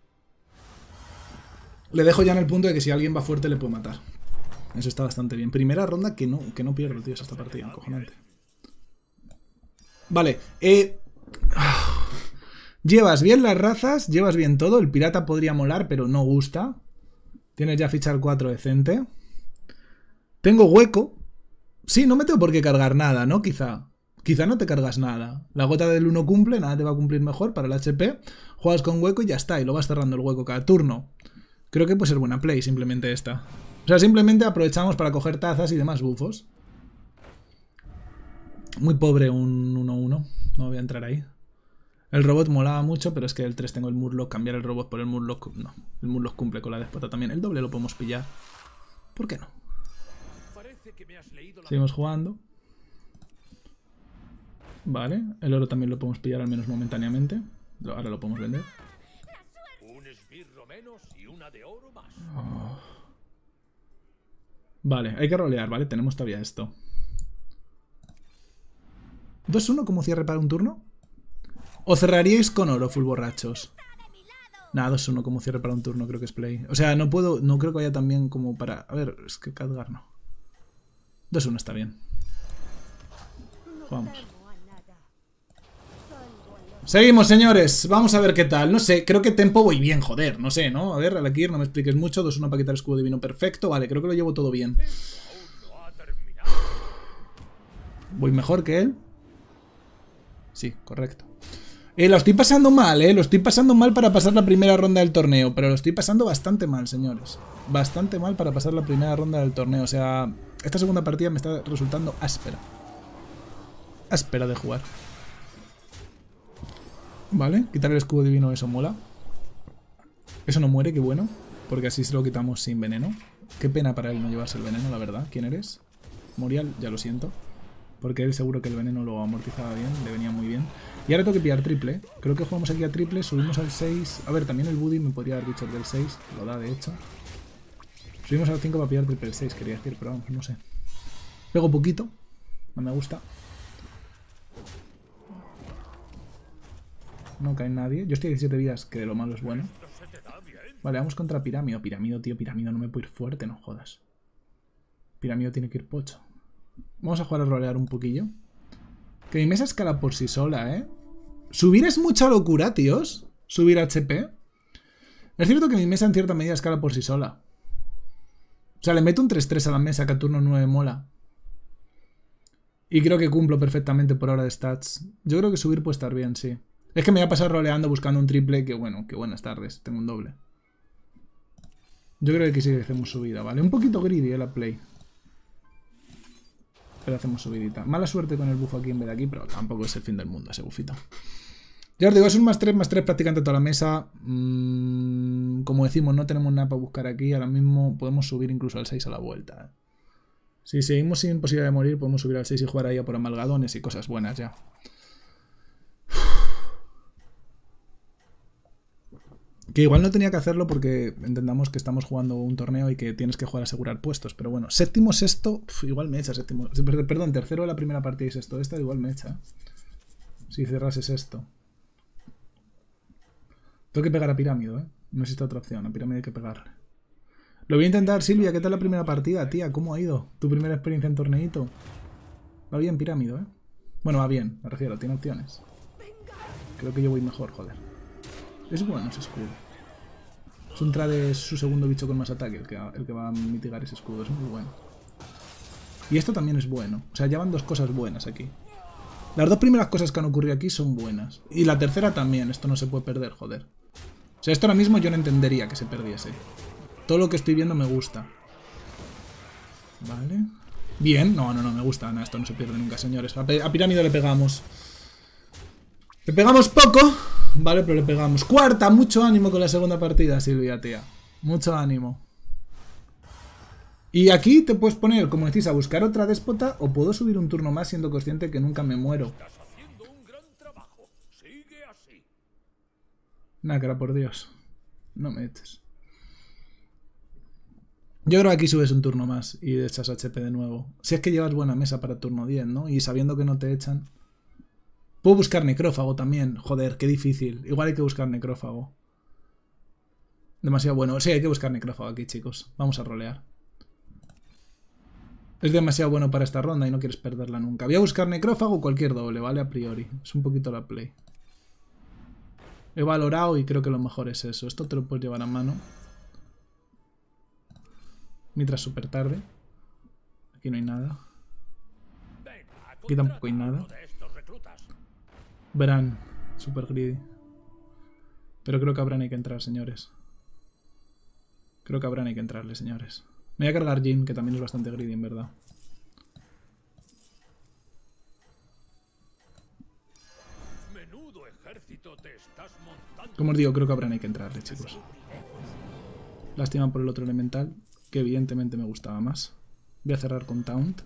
Le dejo ya en el punto de que si alguien va fuerte le puedo matar. Eso está bastante bien. Primera ronda que no, que no pierdo, tío, esta partida, acojonante. Vale, eh... llevas bien las razas, llevas bien todo. El pirata podría molar, pero no gusta. Tienes ya fichar cuatro decente. Tengo hueco. Sí, no me tengo por qué cargar nada, ¿no? Quizá. Quizá no te cargas nada. La gota del uno cumple, nada te va a cumplir mejor para el H P. Juegas con hueco y ya está, y lo vas cerrando el hueco cada turno. Creo que puede ser buena play, simplemente esta. O sea, simplemente aprovechamos para coger tazas y demás bufos. Muy pobre un uno uno. No voy a entrar ahí. El robot molaba mucho, pero es que el tres tengo el Murloc. Cambiar el robot por el Murloc... No, el Murloc cumple con la déspota también. El doble lo podemos pillar. ¿Por qué no? Seguimos jugando. Vale, el oro también lo podemos pillar al menos momentáneamente. Ahora lo podemos vender.
Un esbirro menos y una de oro más.
Oh. Vale, hay que rolear, ¿vale? Tenemos todavía esto. ¿dos uno como cierre para un turno? ¿O cerraríais con oro, full borrachos? Nada, dos uno como cierre para un turno, creo que es play. O sea, no puedo, no creo que vaya tan bien como para... A ver, es que Khadgar no. dos uno está bien. Vamos. Seguimos, señores. Vamos a ver qué tal. No sé, creo que tempo voy bien, joder. No sé, ¿no? A ver, Alakir, no me expliques mucho. dos uno para quitar el escudo divino perfecto. Vale, creo que lo llevo todo bien. Voy mejor que él. Sí, correcto. Eh, lo estoy pasando mal, eh. Lo estoy pasando mal para pasar la primera ronda del torneo. Pero lo estoy pasando bastante mal, señores. Bastante mal para pasar la primera ronda del torneo. O sea, esta segunda partida me está resultando áspera. Áspera de jugar. Vale, quitar el escudo divino, eso mola. Eso no muere, qué bueno. Porque así se lo quitamos sin veneno. Qué pena para él no llevarse el veneno, la verdad. ¿Quién eres? Morial, ya lo siento. Porque él seguro que el veneno lo amortizaba bien, le venía muy bien. Y ahora tengo que pillar triple. Creo que jugamos aquí a triple, subimos al seis. A ver, también el Buddy me podría haber dicho el del seis. Lo da, de hecho. Subimos al cinco para pillar triple el seis, quería decir, pero vamos, no sé. Pego poquito. No me gusta. No cae nadie. Yo estoy a diecisiete vidas, que de lo malo es bueno. Vale, vamos contra Pirámido. Pirámido, tío, Pirámido no me puedo ir fuerte, no jodas. Pirámido tiene que ir pocho. Vamos a jugar a rolear un poquillo. Que mi mesa escala por sí sola, ¿eh? Subir es mucha locura, tíos. Subir H P. Es cierto que mi mesa en cierta medida escala por sí sola. O sea, le meto un tres tres a la mesa que a turno nueve mola. Y creo que cumplo perfectamente por ahora de stats. Yo creo que subir puede estar bien, sí. Es que me voy a pasar roleando buscando un triple. Que bueno, que buenas tardes. Tengo un doble. Yo creo que aquí sí que hacemos subida, ¿vale? Un poquito greedy, ¿eh? La play. Pero hacemos subidita. Mala suerte con el bufo aquí en vez de aquí, pero tampoco es el fin del mundo ese bufito. Ya os digo, es un más tres, más tres prácticamente toda la mesa. Mm, como decimos, no tenemos nada para buscar aquí. Ahora mismo podemos subir incluso al seis a la vuelta. Si seguimos sin posibilidad de morir, podemos subir al seis y jugar ahí a por amalgadones y cosas buenas ya. Que igual no tenía que hacerlo porque entendamos que estamos jugando un torneo y que tienes que jugar a asegurar puestos. Pero bueno, séptimo, sexto, uf, igual me echa séptimo. Perdón, tercero de la primera partida y sexto. Esta igual me echa. Si cerrases esto. Tengo que pegar a Pirámido, ¿eh? No existe otra opción. A Pirámido hay que pegarle. Lo voy a intentar, Silvia. ¿Qué tal la primera partida, tía? ¿Cómo ha ido? ¿Tu primera experiencia en torneito? Va bien Pirámido, ¿eh? Bueno, va bien, me refiero. Tiene opciones. Creo que yo voy mejor, joder. Es bueno ese escudo. Suntrad es su segundo bicho con más ataque, el que, el que va a mitigar ese escudo. Es muy bueno. Y esto también es bueno. O sea, ya van dos cosas buenas aquí. Las dos primeras cosas que han ocurrido aquí son buenas. Y la tercera también. Esto no se puede perder, joder. O sea, esto ahora mismo yo no entendería que se perdiese. Todo lo que estoy viendo me gusta. Vale. Bien. No, no, no, me gusta. No, esto no se pierde nunca, señores. A, a Pirámido le pegamos. Le pegamos poco. Vale, pero le pegamos. Cuarta, mucho ánimo con la segunda partida, Silvia, tía. Mucho ánimo. Y aquí te puedes poner, como decís, a buscar otra déspota o puedo subir un turno más siendo consciente que nunca me muero. Nácara, por Dios. No me eches. Yo creo que aquí subes un turno más y echas H P de nuevo. Si es que llevas buena mesa para turno diez, ¿no? Y sabiendo que no te echan... Puedo buscar necrófago también. Joder, qué difícil. Igual hay que buscar necrófago. Demasiado bueno. Sí, hay que buscar necrófago aquí, chicos. Vamos a rolear. Es demasiado bueno para esta ronda y no quieres perderla nunca. Voy a buscar necrófago o cualquier doble, ¿vale? A priori. Es un poquito la play. He valorado y creo que lo mejor es eso. Esto te lo puedes llevar a mano. Mientras súper tarde. Aquí no hay nada. Aquí tampoco hay nada. Bran, super greedy. Pero creo que a Bran hay que entrar, señores. Creo que a Bran hay que entrarle, señores. Me voy a cargar Jhin, que también es bastante greedy, en verdad. Como os digo, creo que a Bran hay que entrarle, chicos. Lástima por el otro elemental, que evidentemente me gustaba más. Voy a cerrar con Taunt.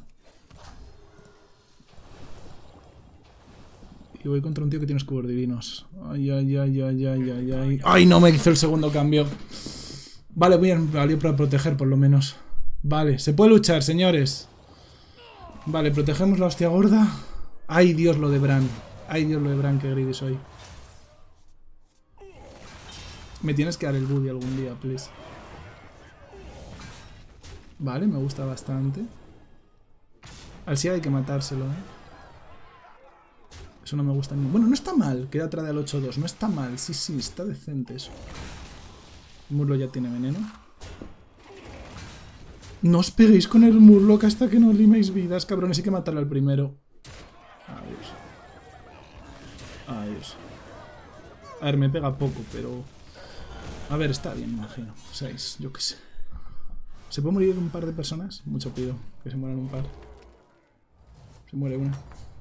Y voy contra un tío que tiene escudos divinos. Ay, ay, ay, ay, ay, ay, ay. ¡Ay, no! Me hizo el segundo cambio. Vale, bien, valió para proteger por lo menos. Vale, se puede luchar, señores. Vale, protegemos la hostia gorda. ¡Ay, Dios, lo de Bran! ¡Ay, Dios, lo de Bran! ¡Qué greedy soy! Me tienes que dar el Buddy algún día, please. Vale, me gusta bastante. Al sí hay que matárselo, ¿eh? Eso no me gusta ni... Bueno, no está mal. Queda atrás del ocho dos. No está mal. Sí, sí, está decente eso. Murloc ya tiene veneno. No os peguéis con el Murloc hasta que no liméis vidas, cabrones. Hay que matarle al primero. Adiós. Adiós. A ver, me pega poco, pero... A ver, está bien, imagino. seis, yo qué sé. ¿Se puede morir un par de personas? Mucho pido que se mueran un par. Se muere una.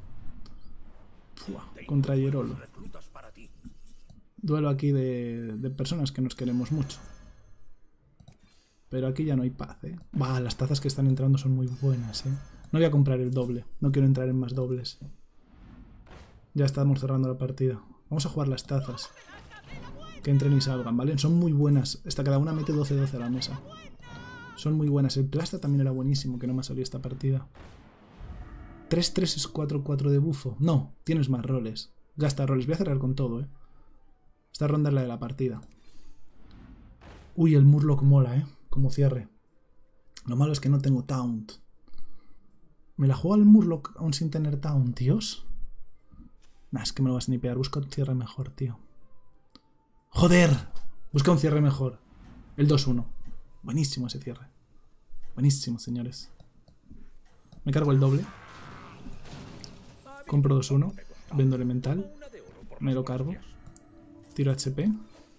Fua, contra Hierolo. Duelo aquí de, de personas que nos queremos mucho. Pero aquí ya no hay paz, ¿eh? Bah, las tazas que están entrando son muy buenas, ¿eh? No voy a comprar el doble. No quiero entrar en más dobles. Ya estamos cerrando la partida. Vamos a jugar las tazas. Que entren y salgan, ¿vale? Son muy buenas. Esta cada una mete doce doce a la mesa. Son muy buenas. El plasta también era buenísimo, que no me ha salido esta partida. tres tres es cuatro cuatro de bufo. No, tienes más roles. Gasta roles. Voy a cerrar con todo, ¿eh? Esta ronda es la de la partida. Uy, el Murloc mola, ¿eh? Como cierre. Lo malo es que no tengo taunt. ¿Me la juego al Murloc aún sin tener taunt, tíos? Nah, es que me lo vas a snipear. Busca un cierre mejor, tío. ¡Joder! Busca un cierre mejor. El dos uno. Buenísimo ese cierre. Buenísimo, señores. Me cargo el doble. Compro dos uno. Vendo elemental. Me lo cargo. Tiro H P.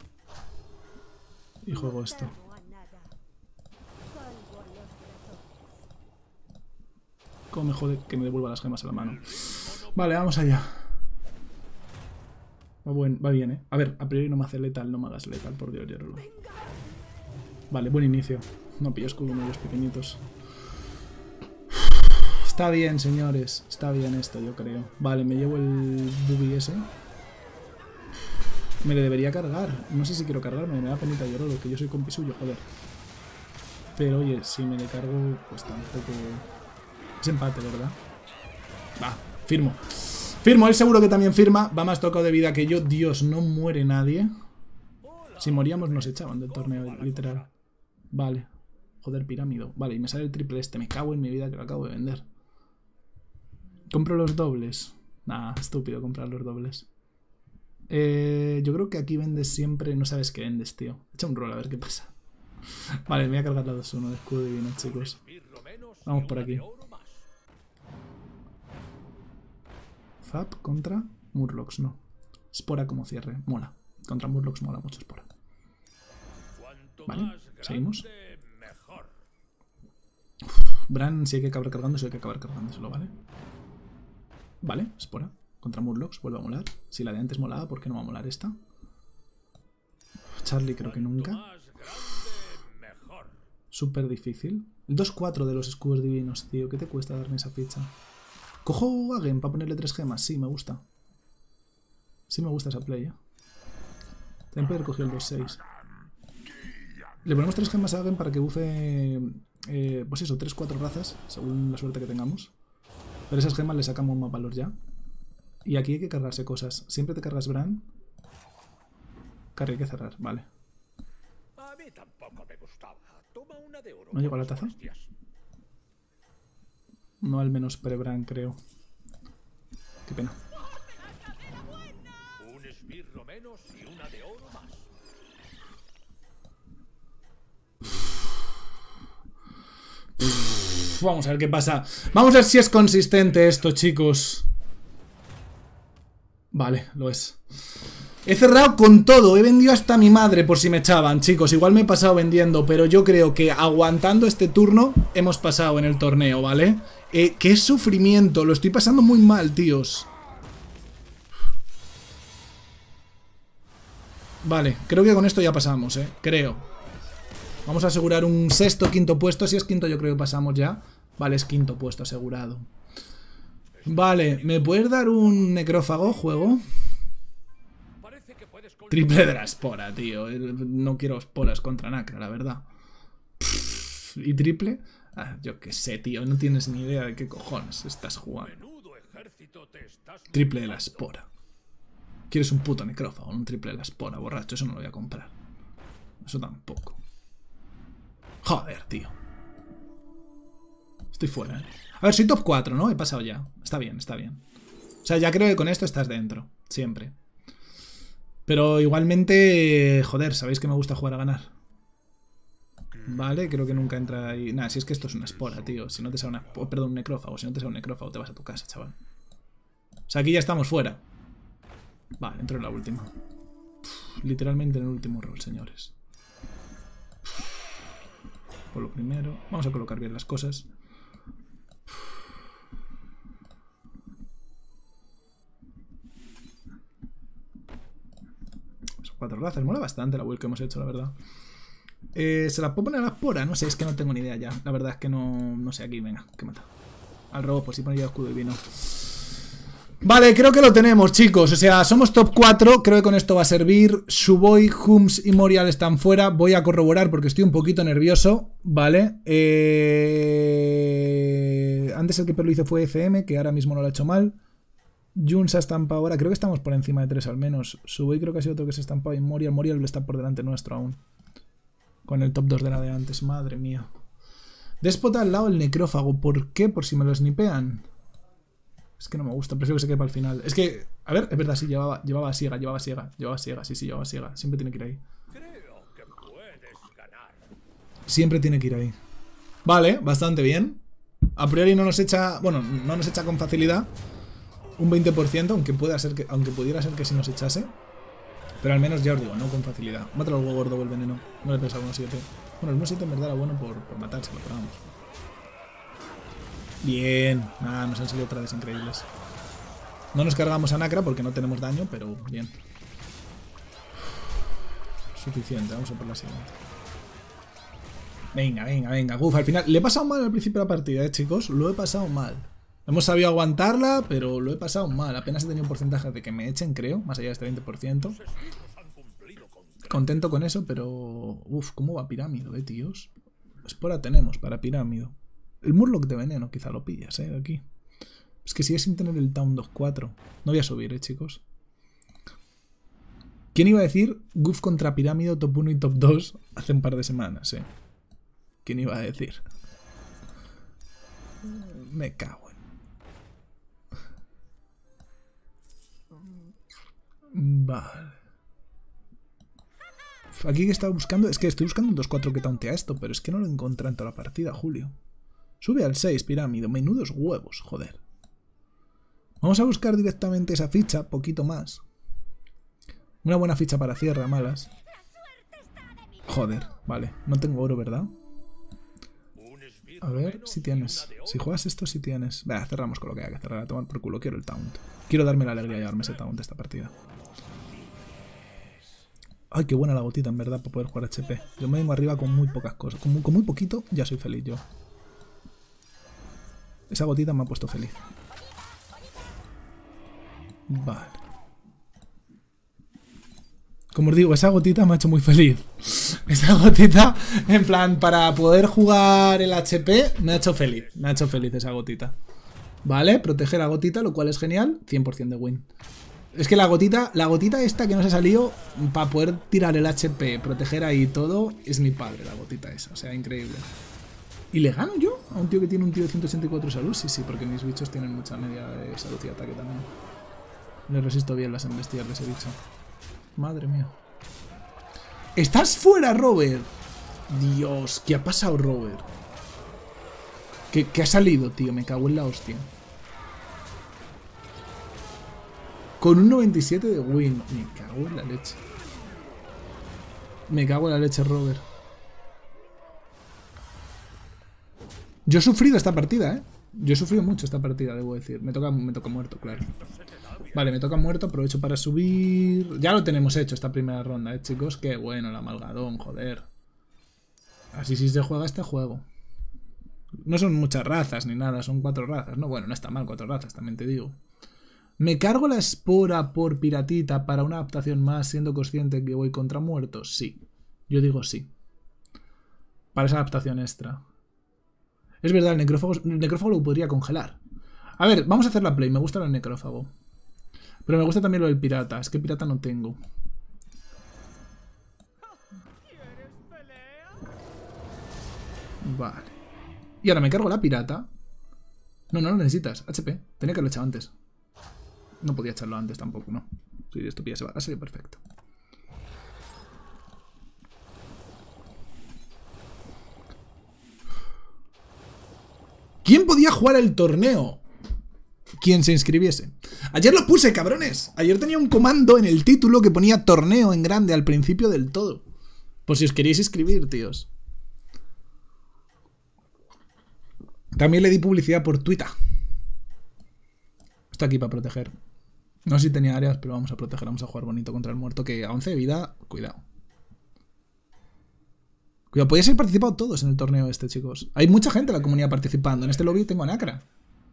Y juego esto. Cómo me jode que me devuelva las gemas a la mano. Vale, vamos allá. Va, buen, va bien, ¿eh? A ver, a priori no me hace letal, no me hagas letal, por Dios, Hierolo. Vale, buen inicio. No pillo escudo uno de los pequeñitos. Está bien, señores. Está bien esto, yo creo. Vale, me llevo el Bubi ese. Me le debería cargar. No sé si quiero cargarme, me da penita Hierolo, que yo soy compi suyo, joder. Pero oye, si me le cargo, pues tampoco... Es empate, ¿verdad? Va, firmo. Firmo, él seguro que también firma. Va más tocado de vida que yo. Dios, no muere nadie. Si moríamos nos echaban del torneo, literal. Vale. Joder, pirámido. Vale, y me sale el triple este. Me cago en mi vida que lo acabo de vender. Compro los dobles. Nah, estúpido comprar los dobles. Eh, yo creo que aquí vendes siempre... No sabes qué vendes, tío. Echa un roll a ver qué pasa. Vale, me voy a cargar la dos uno de escudo divino, chicos. Vamos por aquí. Zap contra Murlocs, no. Spora como cierre, mola. Contra Murlocs mola mucho Spora. Vale, seguimos. Bran, si hay que acabar cargándose, hay que acabar cargándoselo, ¿vale? Vale, Spora. Contra Murlocs, vuelve a molar. Si la de antes molaba, ¿por qué no va a molar esta? Charlie creo que nunca. Súper difícil. El dos cuatro de los escudos divinos, tío. ¿Qué te cuesta darme esa ficha? ¿Cojo Wagen para ponerle tres gemas? Sí, me gusta. Sí me gusta esa play, ¿eh? También puede haber cogido el dos seis. Le ponemos tres gemas a Wagen para que bufe... Eh, pues eso, tres cuatro razas, según la suerte que tengamos. Pero esas gemas le sacamos más valor ya. Y aquí hay que cargarse cosas. Siempre te cargas Bran. Carry, hay que cerrar, vale.
A mí tampoco me gustaba. Toma una de oro.
¿No llegó a la taza? No al menos pre-Bran, creo. Qué pena.
Un esbirro menos y una de oro más.
Vamos a ver qué pasa. Vamos a ver si es consistente esto, chicos. Vale, lo es. He cerrado con todo. He vendido hasta mi madre por si me echaban, chicos. Igual me he pasado vendiendo, pero yo creo que aguantando este turno hemos pasado en el torneo, ¿vale? Eh, ¡Qué sufrimiento! Lo estoy pasando muy mal, tíos. Vale, creo que con esto ya pasamos, ¿eh? Creo. Vamos a asegurar un sexto, quinto puesto. Si es quinto yo creo que pasamos ya. Vale, es quinto puesto asegurado. Vale, ¿me puedes dar un necrófago, juego? Triple de la espora, tío. No quiero esporas contra Nacra, la verdad. ¿Y triple? Ah, yo qué sé, tío. No tienes ni idea de qué cojones estás jugando. Triple de la espora. ¿Quieres un puto necrófago? Un triple de la espora, borracho. Eso no lo voy a comprar. Eso tampoco. Joder, tío. Estoy fuera, ¿eh? A ver, soy top cuatro, ¿no? He pasado ya. Está bien, está bien. O sea, ya creo que con esto estás dentro. Siempre. Pero igualmente... Joder, sabéis que me gusta jugar a ganar. Vale, creo que nunca entra ahí... Nada, si es que esto es una espora, tío. Si no te sale una... Oh, perdón, un necrófago. Si no te sale un necrófago te vas a tu casa, chaval. O sea, aquí ya estamos fuera. Vale, entro en la última. Literalmente en el último rol, señores. Por lo primero, vamos a colocar bien las cosas. Son cuatro razas, mola bastante la build que hemos hecho, la verdad. Eh, ¿Se la puedo poner a la espora? No sé, es que no tengo ni idea ya. La verdad es que no, no sé aquí, venga, que mata. Al robo, pues sí ponía escudo divino. Vale, creo que lo tenemos, chicos. O sea, somos top cuatro. Creo que con esto va a servir. Suboi, Hums y Morial están fuera. Voy a corroborar porque estoy un poquito nervioso. Vale. Eh... Antes el que lo hizo fue F M, que ahora mismo no lo ha hecho mal. Jun se ha estampado ahora. Creo que estamos por encima de tres al menos. Suboi creo que ha sido otro que se ha estampado. Y Morial, Morial está por delante nuestro aún. Con el top dos de la de antes. Madre mía. Déspota al lado el necrófago. ¿Por qué? Por si me lo snipean. Es que no me gusta, prefiero que se quede para el final. Es que, a ver, es verdad, sí, llevaba, llevaba siega, llevaba siega, llevaba siega, sí, sí, llevaba siega. Siempre tiene que ir ahí.
Creo que puedes ganar.
Siempre tiene que ir ahí. Vale, bastante bien. A priori no nos echa, bueno, no nos echa con facilidad. Un veinte por ciento, aunque, pueda ser que, aunque pudiera ser que sí nos echase. Pero al menos ya os digo, no con facilidad. Mátalo al huevo gordo el veneno. No le he pensado uno siete. Bueno, el uno siete en verdad era bueno por, por matárselo, pero vamos. Bien, nada, nos han salido otra vez increíbles. No nos cargamos a Nacra porque no tenemos daño, pero bien. Suficiente, vamos a por la siguiente. Venga, venga, venga. Uf, al final, le he pasado mal al principio de la partida, eh, chicos. Lo he pasado mal. Hemos sabido aguantarla, pero lo he pasado mal. Apenas he tenido un porcentaje de que me echen, creo, más allá de este veinte por ciento. Contento con eso, pero... Uf, ¿cómo va Pirámido, eh, tíos? Espora tenemos para Pirámido. El Murloc de veneno, quizá lo pillas, eh, aquí. Es que sigue sin tener el Town dos cuatro. No voy a subir, eh, chicos. ¿Quién iba a decir Guf contra Pirámido top uno y top dos hace un par de semanas, eh? ¿Quién iba a decir? Me cago en... Vale. Aquí que estaba buscando... Es que estoy buscando un dos cuatro que tauntea esto, pero es que no lo encontré en toda la partida, Julio. Sube al seis, Pirámido. Menudos huevos, joder. Vamos a buscar directamente esa ficha, poquito más. Una buena ficha para cierre, malas. Joder, vale. No tengo oro, ¿verdad? A ver, si tienes. Si juegas esto, si tienes. Venga, cerramos con lo que hay que cerrar. A tomar por culo. Quiero el taunt. Quiero darme la alegría de llevarme ese taunt esta partida. Ay, qué buena la gotita, en verdad, para poder jugar H P. Yo me vengo arriba con muy pocas cosas. Con muy, con muy poquito, ya soy feliz yo. Esa gotita me ha puesto feliz. Vale. Como os digo, esa gotita me ha hecho muy feliz. Esa gotita, en plan, para poder jugar el H P, me ha hecho feliz. Me ha hecho feliz esa gotita. Vale, proteger a gotita, lo cual es genial. cien por ciento de win. Es que la gotita, la gotita esta que nos ha salido, para poder tirar el H P, proteger ahí todo, es mi padre, la gotita esa. O sea, increíble. ¿Y le gano yo a un tío que tiene un tío de ciento ochenta y cuatro de salud? Sí, sí, porque mis bichos tienen mucha media de salud y ataque también. Le resisto bien las embestidas de ese bicho. Madre mía. ¡Estás fuera, Robert! Dios, ¿qué ha pasado, Robert? ¿Qué, qué ha salido, tío? Me cago en la hostia. Con un noventa y siete de win. Me cago en la leche. Me cago en la leche, Robert. Yo he sufrido esta partida, ¿eh? Yo he sufrido mucho esta partida, debo decir. Me toca, me toca muerto, claro. Vale, me toca muerto. Aprovecho para subir. Ya lo tenemos hecho esta primera ronda, ¿eh, chicos? Qué bueno el amalgadón, joder. Así sí se juega este juego. No son muchas razas ni nada, son cuatro razas. No, bueno, no está mal cuatro razas, también te digo. ¿Me cargo la espora por piratita para una adaptación más, siendo consciente que voy contra muertos? Sí. Yo digo sí. Para esa adaptación extra. Es verdad, el necrófago, el necrófago lo podría congelar. A ver, vamos a hacer la play. Me gusta el necrófago. Pero me gusta también lo del pirata. Es que pirata no tengo. Vale. Y ahora me cargo la pirata. No, no lo necesitas. H P. Tenía que haberlo echado antes. No podía echarlo antes tampoco, ¿no? Sí, esto ya se va. Ha salido perfecto. ¿Quién podía jugar el torneo? Quien se inscribiese. Ayer lo puse, cabrones. Ayer tenía un comando en el título que ponía torneo en grande al principio del todo. Por si os queréis inscribir, tíos. También le di publicidad por Twitter. Está aquí para proteger. No sé si tenía áreas, pero vamos a proteger. Vamos a jugar bonito contra el muerto, que a once de vida, cuidado. Cuidado, podéis haber participado todos en el torneo este, chicos. Hay mucha gente en la comunidad participando. En este lobby tengo a Nakra,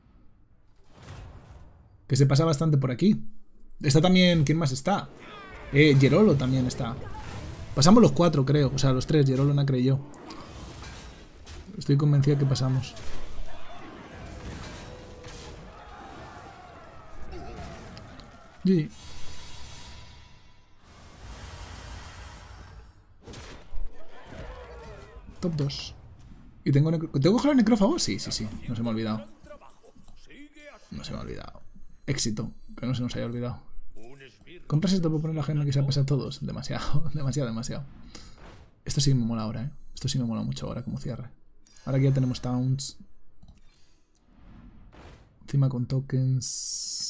que se pasa bastante por aquí. Está también... ¿Quién más está? Eh, Gerolo también está. Pasamos los cuatro, creo. O sea, los tres. Gerolo, Nakra y yo. Estoy convencido que pasamos. Sí. Top dos. ¿Y tengo, ¿Tengo que coger el necrófago? Sí, sí, sí. No se me ha olvidado. No se me ha olvidado. Éxito. Que no se nos haya olvidado. ¿Compras esto por poner la gema que se ha pasado a todos? Demasiado, demasiado, demasiado. Esto sí me mola ahora, ¿eh? Esto sí me mola mucho ahora como cierre. Ahora que ya tenemos towns. Encima con tokens.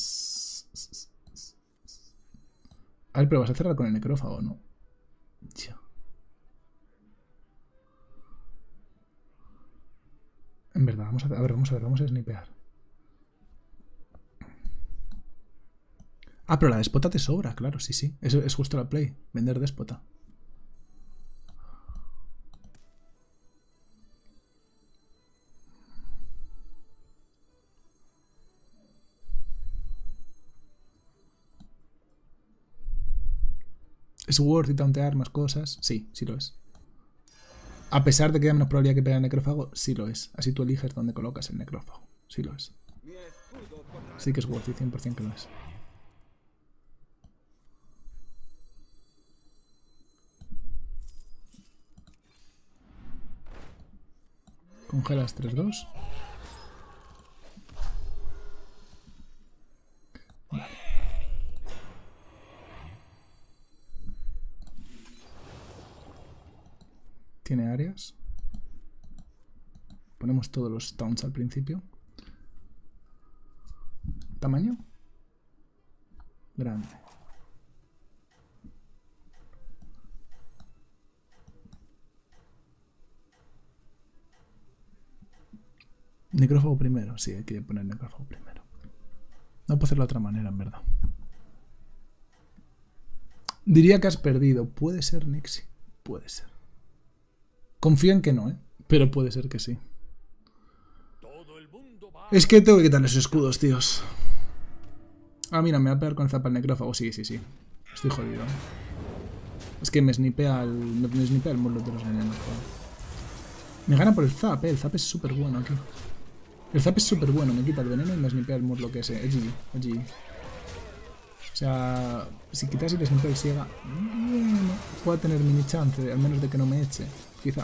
A ver, pero vas a cerrar con el necrófago, ¿no? Ya. En verdad, vamos a, a ver, vamos a ver, vamos a snipear. Ah, pero la déspota te sobra, claro, sí, sí. Eso es justo la play, vender déspota. ¿Es worth it tauntear más cosas? Sí, sí lo es. A pesar de que haya menos probabilidad que pegue el necrófago, sí lo es. Así tú eliges dónde colocas el necrófago. Sí lo es. Sí que es worth it, cien por cien que lo es. Congelas tres dos. Vale. Tiene áreas. Ponemos todos los towns al principio. ¿Tamaño? Grande. Necrófago primero. Sí, hay que poner necrófago primero. No puedo hacerlo de otra manera, en verdad. Diría que has perdido. Puede ser, Nixie. Puede ser. Confío en que no, ¿eh? Pero puede ser que sí. Es que tengo que quitar esos escudos, tíos. Ah, mira, me va a pegar con el zap al necrófago. Sí, sí, sí. Estoy jodido, ¿eh? Es que me snipea el... Me snipea el muslo de los enemigos. Me gana por el zap, ¿eh? El zap es súper bueno aquí. El zap es súper bueno. Me quita el veneno y me snipea el muslo que ese. G G. G G. O sea... Si quitas y le snipea el ciega... Bueno, puedo tener mini chance, al menos de que no me eche. Quizá.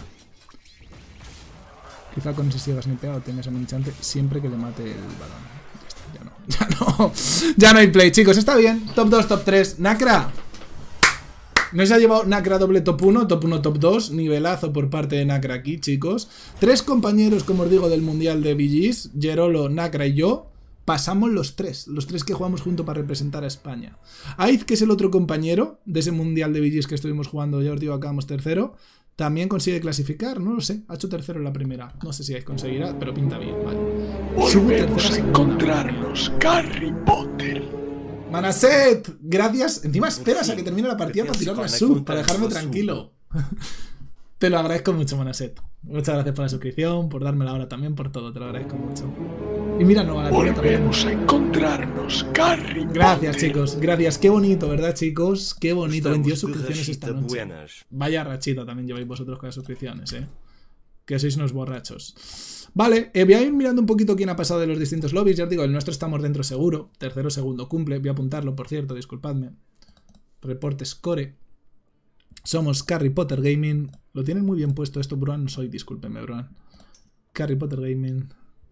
Quizá con ese ciega snipeado tenga esa mini chance siempre que le mate el balón. Ya no. Ya no. Ya no hay play, chicos. Está bien. Top dos, top tres. Nakra. No se ha llevado Nakra doble top uno, top uno, top dos. Nivelazo por parte de Nakra aquí, chicos. Tres compañeros, como os digo, del mundial de B Gs. Gerolo, Nakra y yo. Pasamos los tres. Los tres que jugamos junto para representar a España. Aiz, que es el otro compañero de ese mundial de B Gs que estuvimos jugando. Ya os digo, acabamos tercero. También consigue clasificar, no lo sé. Ha hecho tercero en la primera. No sé si Aiz conseguirá, pero pinta bien, vale.
Volvemos a encontrarnos, Harry Potter.
Manaset, gracias. Encima esperas a que termine la partida para tirar la sub, para dejarme tranquilo. Te lo agradezco mucho, Manaset. Muchas gracias por la suscripción, por darme la hora también, por todo. Te lo agradezco mucho. Y mira, no, a la tía también.
Volvemos a encontrarnos, Harry Potter.
Gracias, chicos. Gracias. Qué bonito, ¿verdad, chicos? Qué bonito. veintidós suscripciones esta noche. Vaya rachita también lleváis vosotros con las suscripciones, ¿eh? Que sois unos borrachos. Vale, eh, voy a ir mirando un poquito quién ha pasado de los distintos lobbies. Ya os digo, el nuestro estamos dentro seguro. Tercero, segundo cumple. Voy a apuntarlo, por cierto, disculpadme. Report score. Somos Harry Potter Gaming. Lo tienen muy bien puesto esto, Bruan. No soy, discúlpeme, Bruan. Harry Potter Gaming.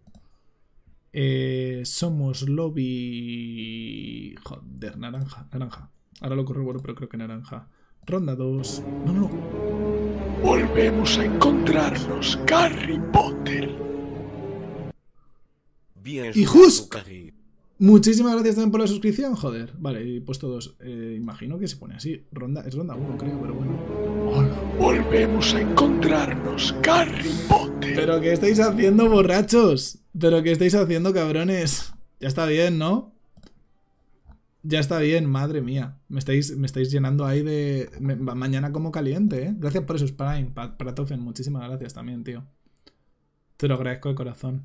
Eh, somos lobby... Joder, naranja, naranja. Ahora lo corroboro, pero creo que naranja. Ronda dos. No, no, no.
Volvemos a encontrarnos, Harry Potter.
Bien
Y Husk. Muchísimas gracias también por la suscripción, joder. Vale, y puesto dos. Eh, imagino que se pone así. Ronda, es ronda uno, creo, pero bueno.
Volvemos a encontrarnos, Harry Potter.
¿Pero qué estáis haciendo, borrachos? ¿Pero qué estáis haciendo, cabrones? Ya está bien, ¿no? Ya está bien, madre mía. Me estáis, me estáis llenando ahí de... Me, mañana como caliente, ¿eh? Gracias por esos Prime, para pa Tofen. Muchísimas gracias también, tío. Te lo agradezco de corazón.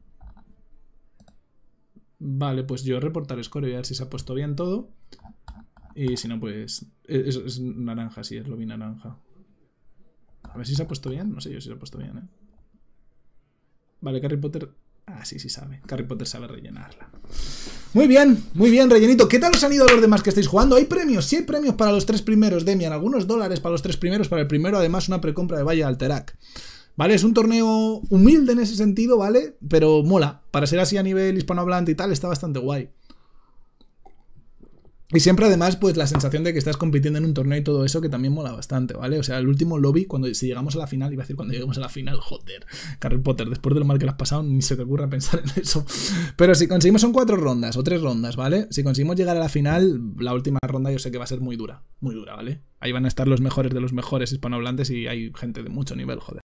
Vale, pues yo reportar score y a ver si se ha puesto bien todo. Y si no, pues... Es, es naranja, sí, es lo vi naranja. A ver si se ha puesto bien. No sé yo si se ha puesto bien, ¿eh? Vale, Harry Potter... Ah, sí, sí sabe. Harry Potter sabe rellenarla. Muy bien, muy bien, rellenito. ¿Qué tal os han ido los demás que estáis jugando? ¿Hay premios? Sí hay premios para los tres primeros, Demian. Algunos dólares para los tres primeros. Para el primero, además, una precompra de Valle Alterac. ¿Vale? Es un torneo humilde en ese sentido, ¿vale? Pero mola. Para ser así a nivel hispanohablante y tal, está bastante guay. Y siempre además, pues la sensación de que estás compitiendo en un torneo y todo eso, que también mola bastante, ¿vale? O sea, el último lobby, cuando si llegamos a la final, iba a decir cuando lleguemos a la final, joder, Harry Potter, después de lo mal que lo has pasado, ni se te ocurra pensar en eso. Pero si conseguimos, son cuatro rondas o tres rondas, ¿vale? Si conseguimos llegar a la final, la última ronda yo sé que va a ser muy dura, muy dura, ¿vale? Ahí van a estar los mejores de los mejores hispanohablantes y hay gente de mucho nivel, joder.